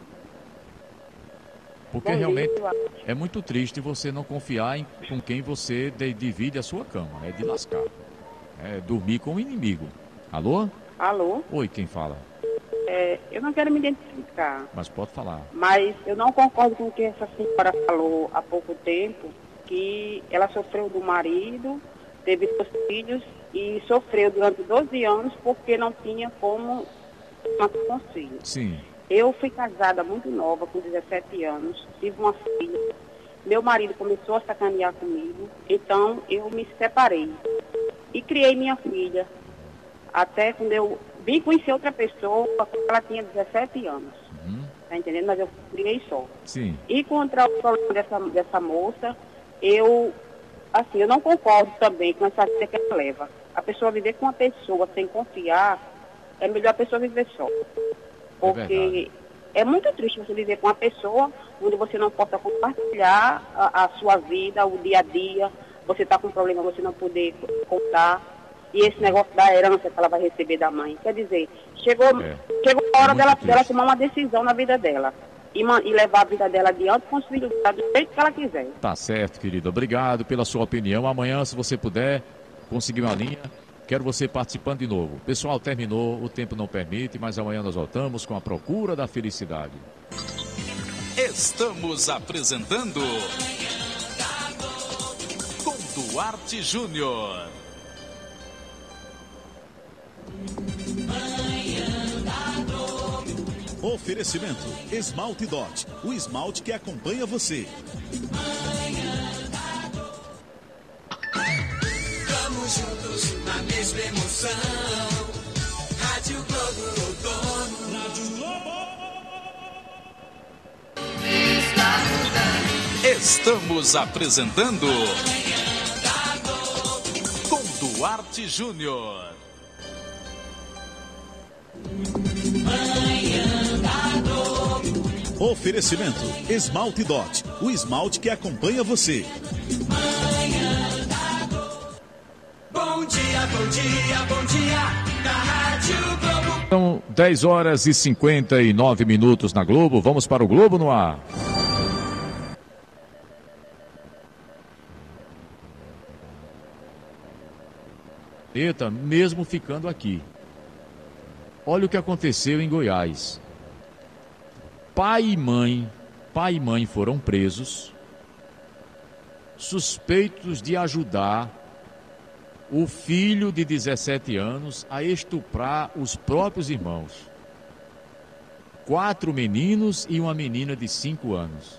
Porque realmente é muito triste você não confiar com quem você divide a sua cama. É de lascar. É dormir com o inimigo. Alô? Alô? Oi, quem fala? Eu não quero me identificar. Mas pode falar. Mas eu não concordo com o que essa senhora falou há pouco tempo, que ela sofreu do marido, teve 2 filhos e sofreu durante 12 anos porque não tinha como manter com os filhos. Sim. Eu fui casada muito nova, com 17 anos, tive uma filha. Meu marido começou a sacanear comigo, então eu me separei. E criei minha filha. Até quando eu vim conhecer outra pessoa, ela tinha 17 anos. Tá entendendo? Mas eu criei só. Sim. E contra o problema dessa moça, eu não concordo também com essa vida que ela leva. A pessoa viver com uma pessoa sem confiar, é melhor a pessoa viver só. Porque é muito triste você viver com uma pessoa onde você não possa compartilhar a sua vida, o dia a dia. Você está com um problema, você não poder contar. E esse negócio da herança que ela vai receber da mãe. Quer dizer, chegou a hora dela tomar uma decisão na vida dela. E levar a vida dela adiante com os filhos dela do jeito que ela quiser. Tá certo, querido. Obrigado pela sua opinião. Amanhã, se você puder conseguir uma linha, quero você participando de novo. Pessoal, terminou, o tempo não permite, mas amanhã nós voltamos com a procura da felicidade. Estamos apresentando com Duarte Júnior. Oferecimento Esmalte Dot, o esmalte que acompanha você. Vamos juntos na mesma emoção. Rádio Globo, o dono. Rádio Globo. Estamos apresentando com Duarte Júnior. Oferecimento Esmalte Dot, o esmalte que acompanha você. Bom dia, bom dia, bom dia, da Rádio Globo. São 10 horas e 59 minutos na Globo. Vamos para o Globo no ar. Eita, mesmo ficando aqui. Olha o que aconteceu em Goiás. Pai e mãe foram presos, suspeitos de ajudar o filho de 17 anos a estuprar os próprios irmãos. 4 meninos e uma menina de 5 anos.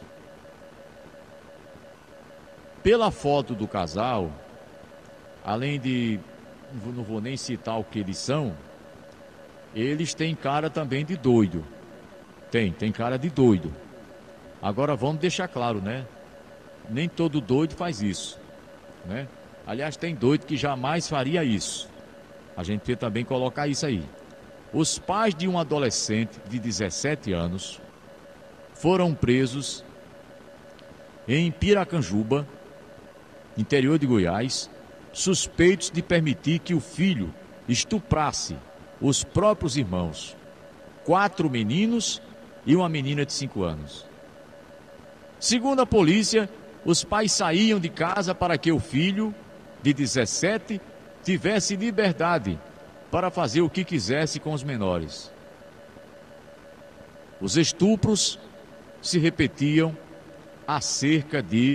Pela foto do casal, além de, não vou nem citar o que eles são, eles têm cara também de doido. Tem cara de doido. Agora vamos deixar claro, né? Nem todo doido faz isso, né? Aliás, tem doido que jamais faria isso. A gente precisa também colocar isso aí. Os pais de um adolescente de 17 anos foram presos em Piracanjuba, interior de Goiás, suspeitos de permitir que o filho estuprasse os próprios irmãos, 4 meninos e uma menina de 5 anos. Segundo a polícia, os pais saíam de casa para que o filho, de 17, tivesse liberdade para fazer o que quisesse com os menores. Os estupros se repetiam há cerca de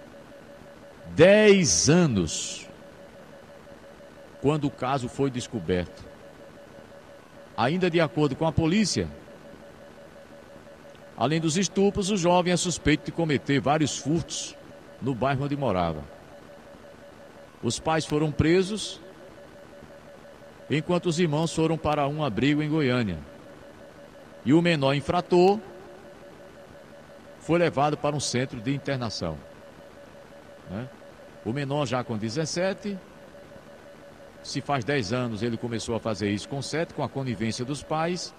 10 anos, quando o caso foi descoberto. Ainda de acordo com a polícia, além dos estupros, o jovem é suspeito de cometer vários furtos no bairro onde morava. Os pais foram presos, enquanto os irmãos foram para um abrigo em Goiânia. E o menor infrator foi levado para um centro de internação. O menor já com 17, se faz 10 anos ele começou a fazer isso com 7, com a conivência dos pais.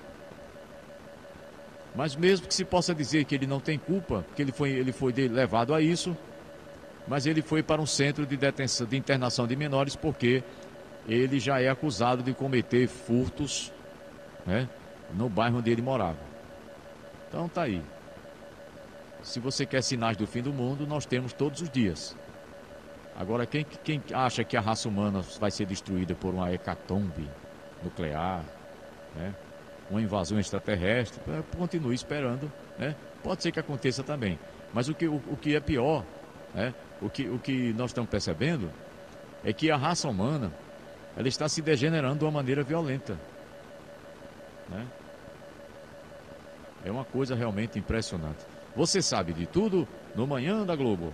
Mas mesmo que se possa dizer que ele não tem culpa, que ele foi levado a isso, mas ele foi para um centro de detenção, de internação de menores, porque ele já é acusado de cometer furtos, no bairro onde ele morava. Então tá aí. Se você quer sinais do fim do mundo, nós temos todos os dias. Agora, quem acha que a raça humana vai ser destruída por uma hecatombe nuclear, uma invasão extraterrestre, continue esperando, Pode ser que aconteça também. Mas o que é pior, o que nós estamos percebendo é que a raça humana, ela está se degenerando de uma maneira violenta, É uma coisa realmente impressionante. Você sabe de tudo no Manhã da Globo.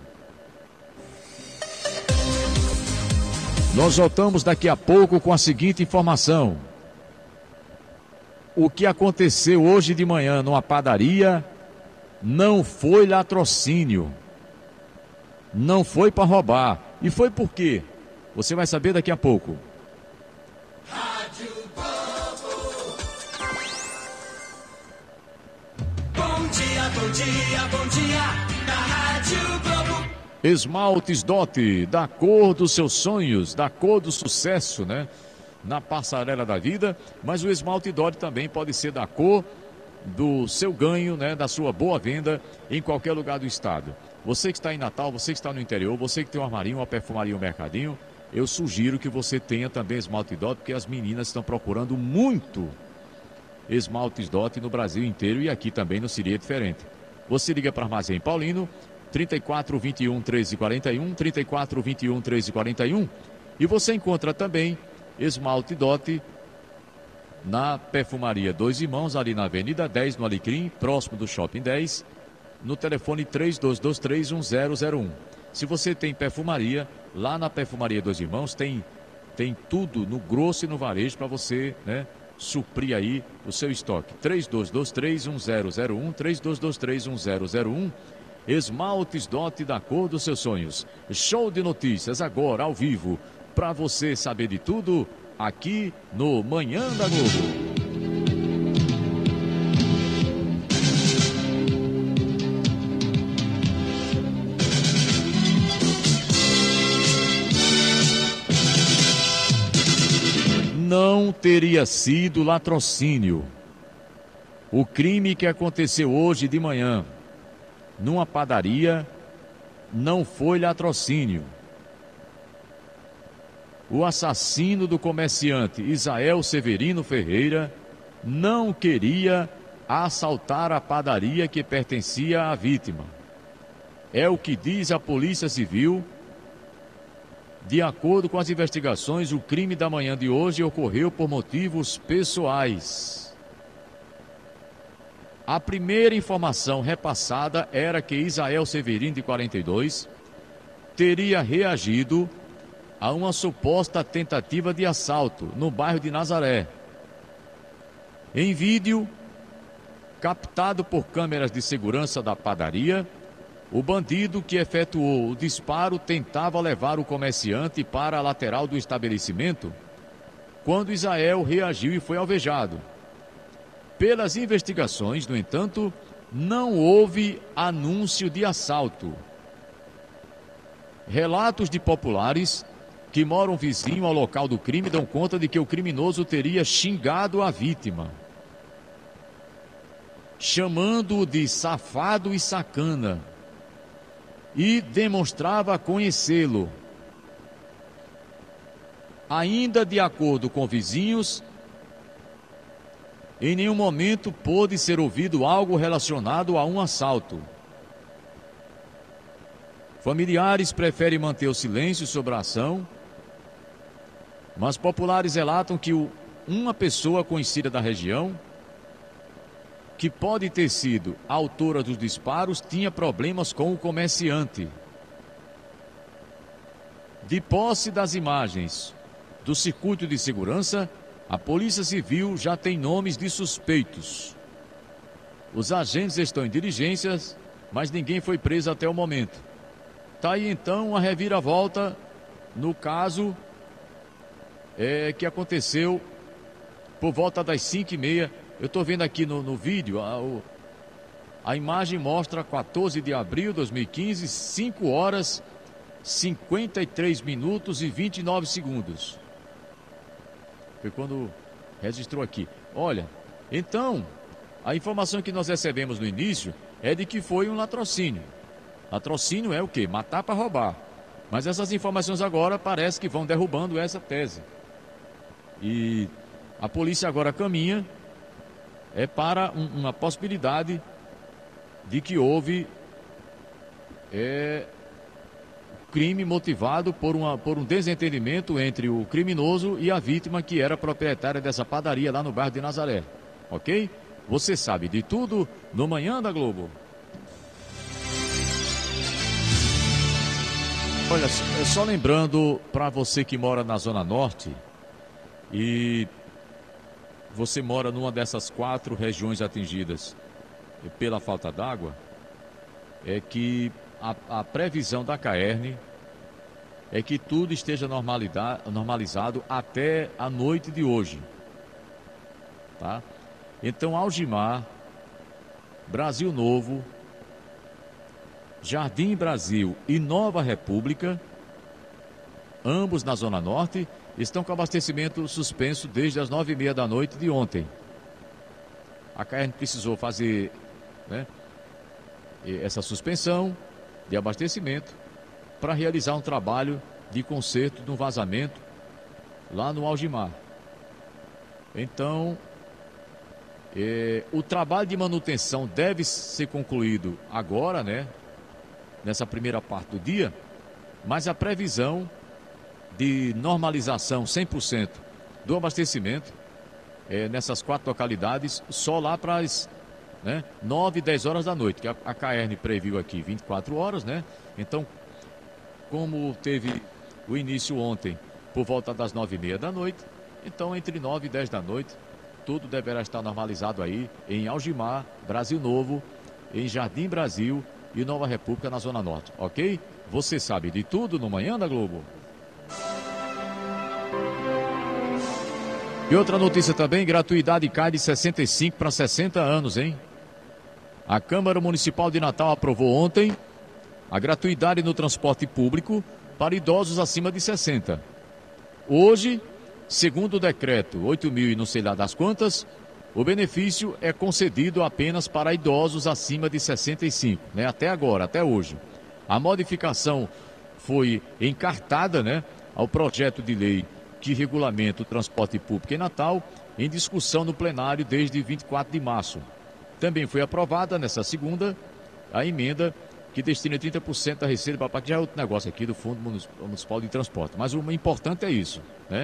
Nós voltamos daqui a pouco com a seguinte informação. O que aconteceu hoje de manhã numa padaria não foi latrocínio. Não foi para roubar. E foi por quê? Você vai saber daqui a pouco. Rádio Globo. Bom dia, bom dia, bom dia. Da Rádio Globo. Esmaltes Dot, da cor dos seus sonhos, da cor do sucesso, na passarela da vida, mas o esmalte Dot também pode ser da cor do seu ganho, da sua boa venda em qualquer lugar do estado. Você que está em Natal, você que está no interior, você que tem um armarinho, uma perfumaria, um mercadinho, eu sugiro que você tenha também esmalte Dot, porque as meninas estão procurando muito esmaltes Dot no Brasil inteiro e aqui também não seria diferente. Você liga para Armazém Paulino, 34 21 13 41, 34 21 13 41, e você encontra também esmalte Dot na perfumaria Dois Irmãos, ali na Avenida 10, no Alecrim, próximo do Shopping 10, no telefone 32231001. Se você tem perfumaria, lá na perfumaria Dois Irmãos tem tudo no grosso e no varejo para você, suprir aí o seu estoque. 32231001, 32231001. Esmaltes Dot da cor dos seus sonhos. Show de notícias agora ao vivo, para você saber de tudo aqui no Manhã da Globo. Não teria sido latrocínio. O crime que aconteceu hoje de manhã numa padaria não foi latrocínio. O assassino do comerciante Isael Severino Ferreira não queria assaltar a padaria que pertencia à vítima. É o que diz a Polícia Civil. De acordo com as investigações, o crime da manhã de hoje ocorreu por motivos pessoais. A primeira informação repassada era que Isael Severino, de 42, teria reagido a uma suposta tentativa de assalto no bairro de Nazaré. Em vídeo, captado por câmeras de segurança da padaria, o bandido que efetuou o disparo tentava levar o comerciante para a lateral do estabelecimento, quando Isael reagiu e foi alvejado. Pelas investigações, no entanto, não houve anúncio de assalto. Relatos de populares que moram vizinho ao local do crime dão conta de que o criminoso teria xingado a vítima, chamando-o de safado e sacana, e demonstrava conhecê-lo. Ainda de acordo com vizinhos, em nenhum momento pôde ser ouvido algo relacionado a um assalto. Familiares preferem manter o silêncio sobre a ação, mas populares relatam que uma pessoa conhecida da região, que pode ter sido a autora dos disparos, tinha problemas com o comerciante. De posse das imagens do circuito de segurança, a Polícia Civil já tem nomes de suspeitos. Os agentes estão em diligências, mas ninguém foi preso até o momento. Está aí então a reviravolta no caso que aconteceu por volta das 5h30. Eu estou vendo aqui no vídeo, a imagem mostra 14 de abril de 2015, 5 horas, 53 minutos e 29 segundos. Foi quando registrou aqui. Olha, então, a informação que nós recebemos no início é de que foi um latrocínio. Latrocínio é o quê? Matar para roubar. Mas essas informações agora parece que vão derrubando essa tese. E a polícia agora caminha para uma possibilidade de que houve crime motivado por um desentendimento entre o criminoso e a vítima, que era proprietária dessa padaria lá no bairro de Nazaré. Ok? Você sabe de tudo no Manhã da Globo. Olha, só lembrando para você que mora na Zona Norte e você mora numa dessas 4 regiões atingidas pela falta d'água, é que a previsão da CAERN é que tudo esteja normalizado até a noite de hoje, tá? Então, Algimar, Brasil Novo, Jardim Brasil e Nova República, ambos na Zona Norte, estão com abastecimento suspenso desde as 9h30 da noite de ontem. A CAERN precisou fazer, essa suspensão de abastecimento para realizar um trabalho de conserto de um vazamento lá no Algimar. Então, o trabalho de manutenção deve ser concluído agora, nessa primeira parte do dia, mas a previsão de normalização 100% do abastecimento nessas 4 localidades só lá para as 9, 10 horas da noite, que a CAERN previu aqui 24 horas, Então, como teve o início ontem por volta das 9h30 da noite, então entre 9 e 10 da noite, tudo deverá estar normalizado aí em Algimar, Brasil Novo, em Jardim Brasil e Nova República na Zona Norte, ok? Você sabe de tudo no Manhã da Globo. E outra notícia também, gratuidade cai de 65 para 60 anos, hein? A Câmara Municipal de Natal aprovou ontem a gratuidade no transporte público para idosos acima de 60. Hoje, segundo o decreto 8.000 e não sei lá das quantas, o benefício é concedido apenas para idosos acima de 65, até agora, até hoje. A modificação foi encartada, ao projeto de lei que regulamenta o transporte público em Natal, em discussão no plenário desde 24 de março. Também foi aprovada nessa segunda a emenda que destina 30% da receita para que já é outro negócio aqui do Fundo Municipal de Transporte. Mas o importante é isso,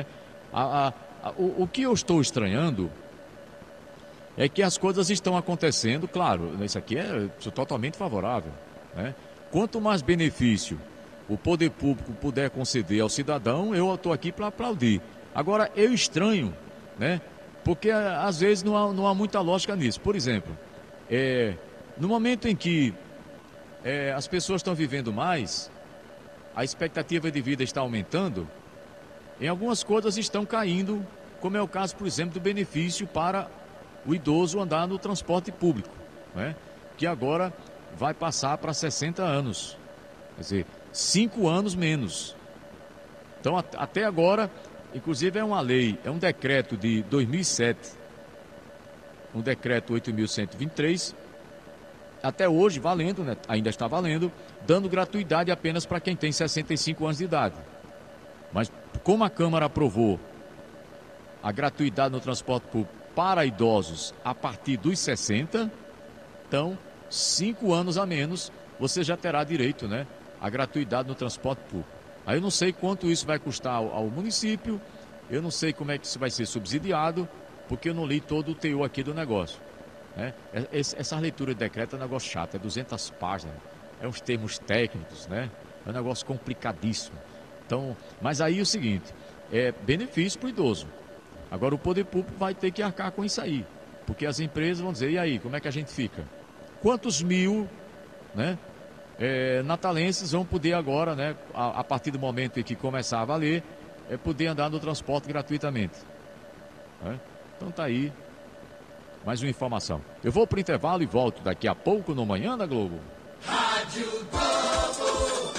O que eu estou estranhando é que as coisas estão acontecendo, claro, isso aqui sou totalmente favorável, Quanto mais benefício o poder público puder conceder ao cidadão, eu estou aqui para aplaudir. Agora, eu estranho, porque às vezes não há muita lógica nisso. Por exemplo, no momento em que as pessoas estão vivendo mais, a expectativa de vida está aumentando, em algumas coisas estão caindo, como é o caso, por exemplo, do benefício para o idoso andar no transporte público, que agora vai passar para 60 anos. Quer dizer, 5 anos menos. Então, até agora, inclusive é uma lei, é um decreto de 2007, um decreto 8.123, até hoje valendo, né? Ainda está valendo, dando gratuidade apenas para quem tem 65 anos de idade. Mas como a Câmara aprovou a gratuidade no transporte público para idosos a partir dos 60, então 5 anos a menos você já terá direito, né, à gratuidade no transporte público. Aí eu não sei quanto isso vai custar ao município, eu não sei como é que isso vai ser subsidiado, porque eu não li todo o teor aqui do negócio, né? Essa leitura de decreto é um negócio chato, é 200 páginas, é uns termos técnicos, né? É um negócio complicadíssimo. Então, mas aí é o seguinte, é benefício para o idoso. Agora o poder público vai ter que arcar com isso aí, porque as empresas vão dizer, e aí, como é que a gente fica? Quantos mil, né, natalenses vão poder agora, né, a partir do momento em que começar a valer, poder andar no transporte gratuitamente, né? Então tá aí mais uma informação. Eu vou para o intervalo e volto daqui a pouco no Manhã da Globo. Rádio Globo.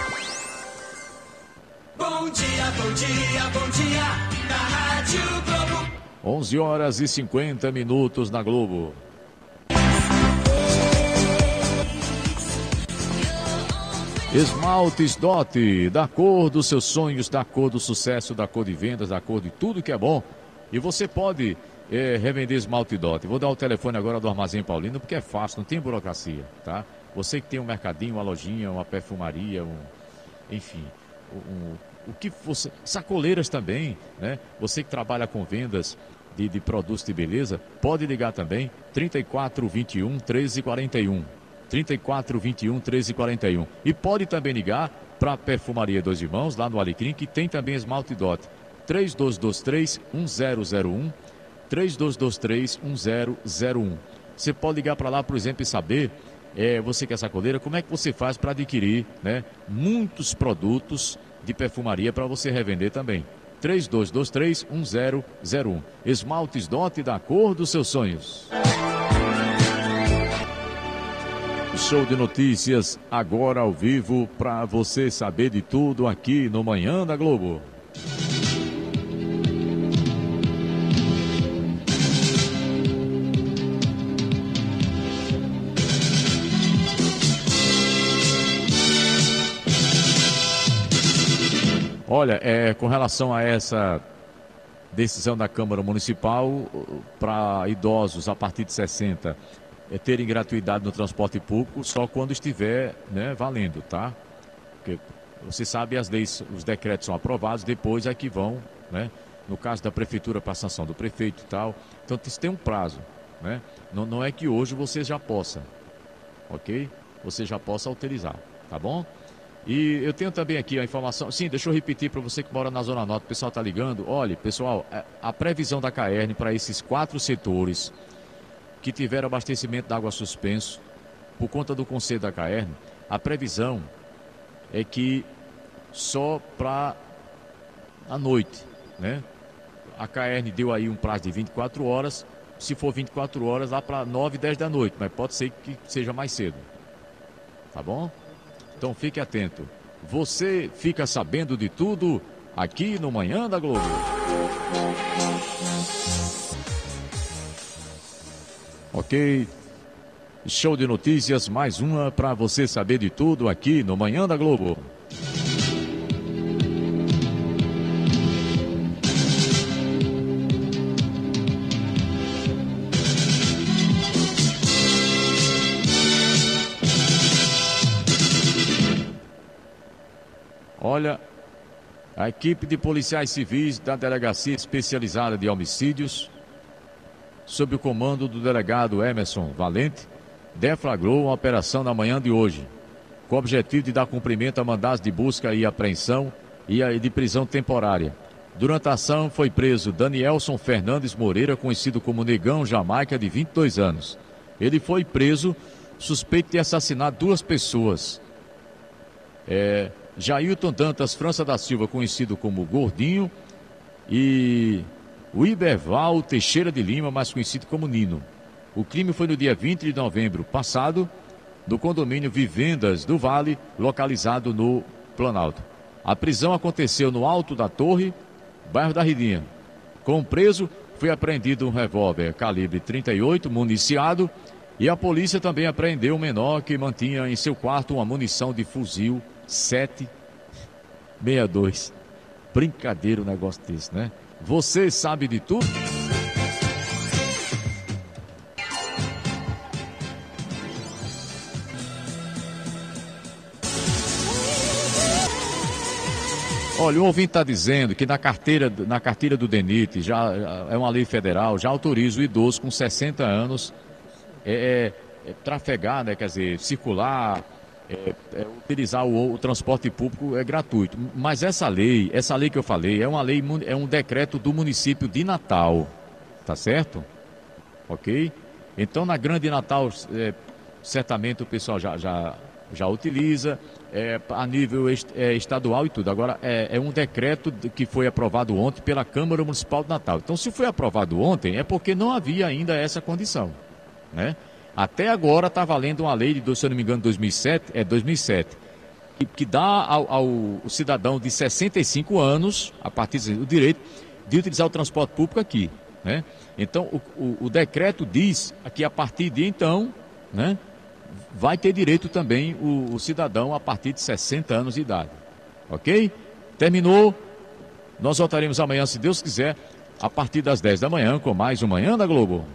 Bom dia, bom dia, bom dia, da Rádio Globo. 11 horas e 50 minutos na Globo. Esmaltes Dot, da cor dos seus sonhos, da cor do sucesso, da cor de vendas, da cor de tudo que é bom. E você pode revender esmalte Dot. Vou dar o telefone agora do Armazém Paulino, porque é fácil, não tem burocracia, tá? Você que tem um mercadinho, uma lojinha, uma perfumaria, enfim, o que você... Sacoleiras também, né? Você que trabalha com vendas de produtos de beleza, pode ligar também, 3421 1341. 3421 1341. E pode também ligar para a Perfumaria Dois Irmãos, lá no Alecrim, que tem também esmalte Dot. 3223-1001, 3223-1001. Você pode ligar para lá, por exemplo, e saber, você que é sacoleira, como é que você faz para adquirir, né, muitos produtos de perfumaria para você revender também. 3223-1001. Esmaltes Dot, da cor dos seus sonhos. Show de notícias agora ao vivo para você saber de tudo aqui no Manhã da Globo. Olha, com relação a essa decisão da Câmara Municipal para idosos a partir de 60 terem gratuidade no transporte público só quando estiver, né, valendo, tá? Porque você sabe, as leis, os decretos são aprovados, depois é que vão, né? No caso da prefeitura para a sanção do prefeito e tal. Então isso tem um prazo, né? Não é que hoje você já possa, ok? Você já possa utilizar, tá bom? E eu tenho também aqui a informação, sim, deixa eu repetir para você que mora na Zona Norte, o pessoal está ligando. Olha, pessoal, a previsão da CAERN para esses 4 setores que tiveram abastecimento de água suspenso por conta do conselho da CAERN, a previsão é que só para a noite, né? A CAERN deu aí um prazo de 24 horas, se for 24 horas lá para 9, 10 da noite, mas pode ser que seja mais cedo, tá bom? Então fique atento. Você fica sabendo de tudo aqui no Manhã da Globo. Ok, show de notícias, mais uma para você saber de tudo aqui no Manhã da Globo. Olha, a equipe de policiais civis da Delegacia Especializada de Homicídios, sob o comando do delegado Emerson Valente, deflagrou uma operação na manhã de hoje, com o objetivo de dar cumprimento a mandados de busca e apreensão e de prisão temporária. Durante a ação foi preso Danielson Fernandes Moreira, conhecido como Negão Jamaica, de 22 anos. Ele foi preso suspeito de assassinar 2 pessoas. Jailton Dantas França da Silva, conhecido como Gordinho, e o Iberval Teixeira de Lima, mais conhecido como Nino. O crime foi no dia 20 de novembro passado, no condomínio Vivendas do Vale, localizado no Planalto. A prisão aconteceu no Alto da Torre, bairro da Ridinha. Com o preso, foi apreendido um revólver calibre 38, municiado, e a polícia também apreendeu um menor que mantinha em seu quarto uma munição de fuzil 7.62. Brincadeira um negócio desse, né? Você sabe de tudo? Olha, o ouvinte está dizendo que na carteira do DENIT, já é uma lei federal, já autoriza o idoso com 60 anos trafegar, né, quer dizer, circular, utilizar o transporte público gratuito. Mas essa lei que eu falei, é um decreto do município de Natal, tá certo? Ok? Então, na Grande Natal, certamente o pessoal já utiliza, a nível estadual e tudo. Agora, é um decreto que foi aprovado ontem pela Câmara Municipal de Natal. Então, se foi aprovado ontem, é porque não havia ainda essa condição, né? Até agora está valendo uma lei de, se eu não me engano, 2007, que dá ao cidadão de 65 anos, a partir do direito de utilizar o transporte público aqui, né? Então, o decreto diz que a partir de então, né, vai ter direito também o cidadão a partir de 60 anos de idade. Ok? Terminou. Nós voltaremos amanhã, se Deus quiser, a partir das 10 da manhã, com mais um Manhã da Globo.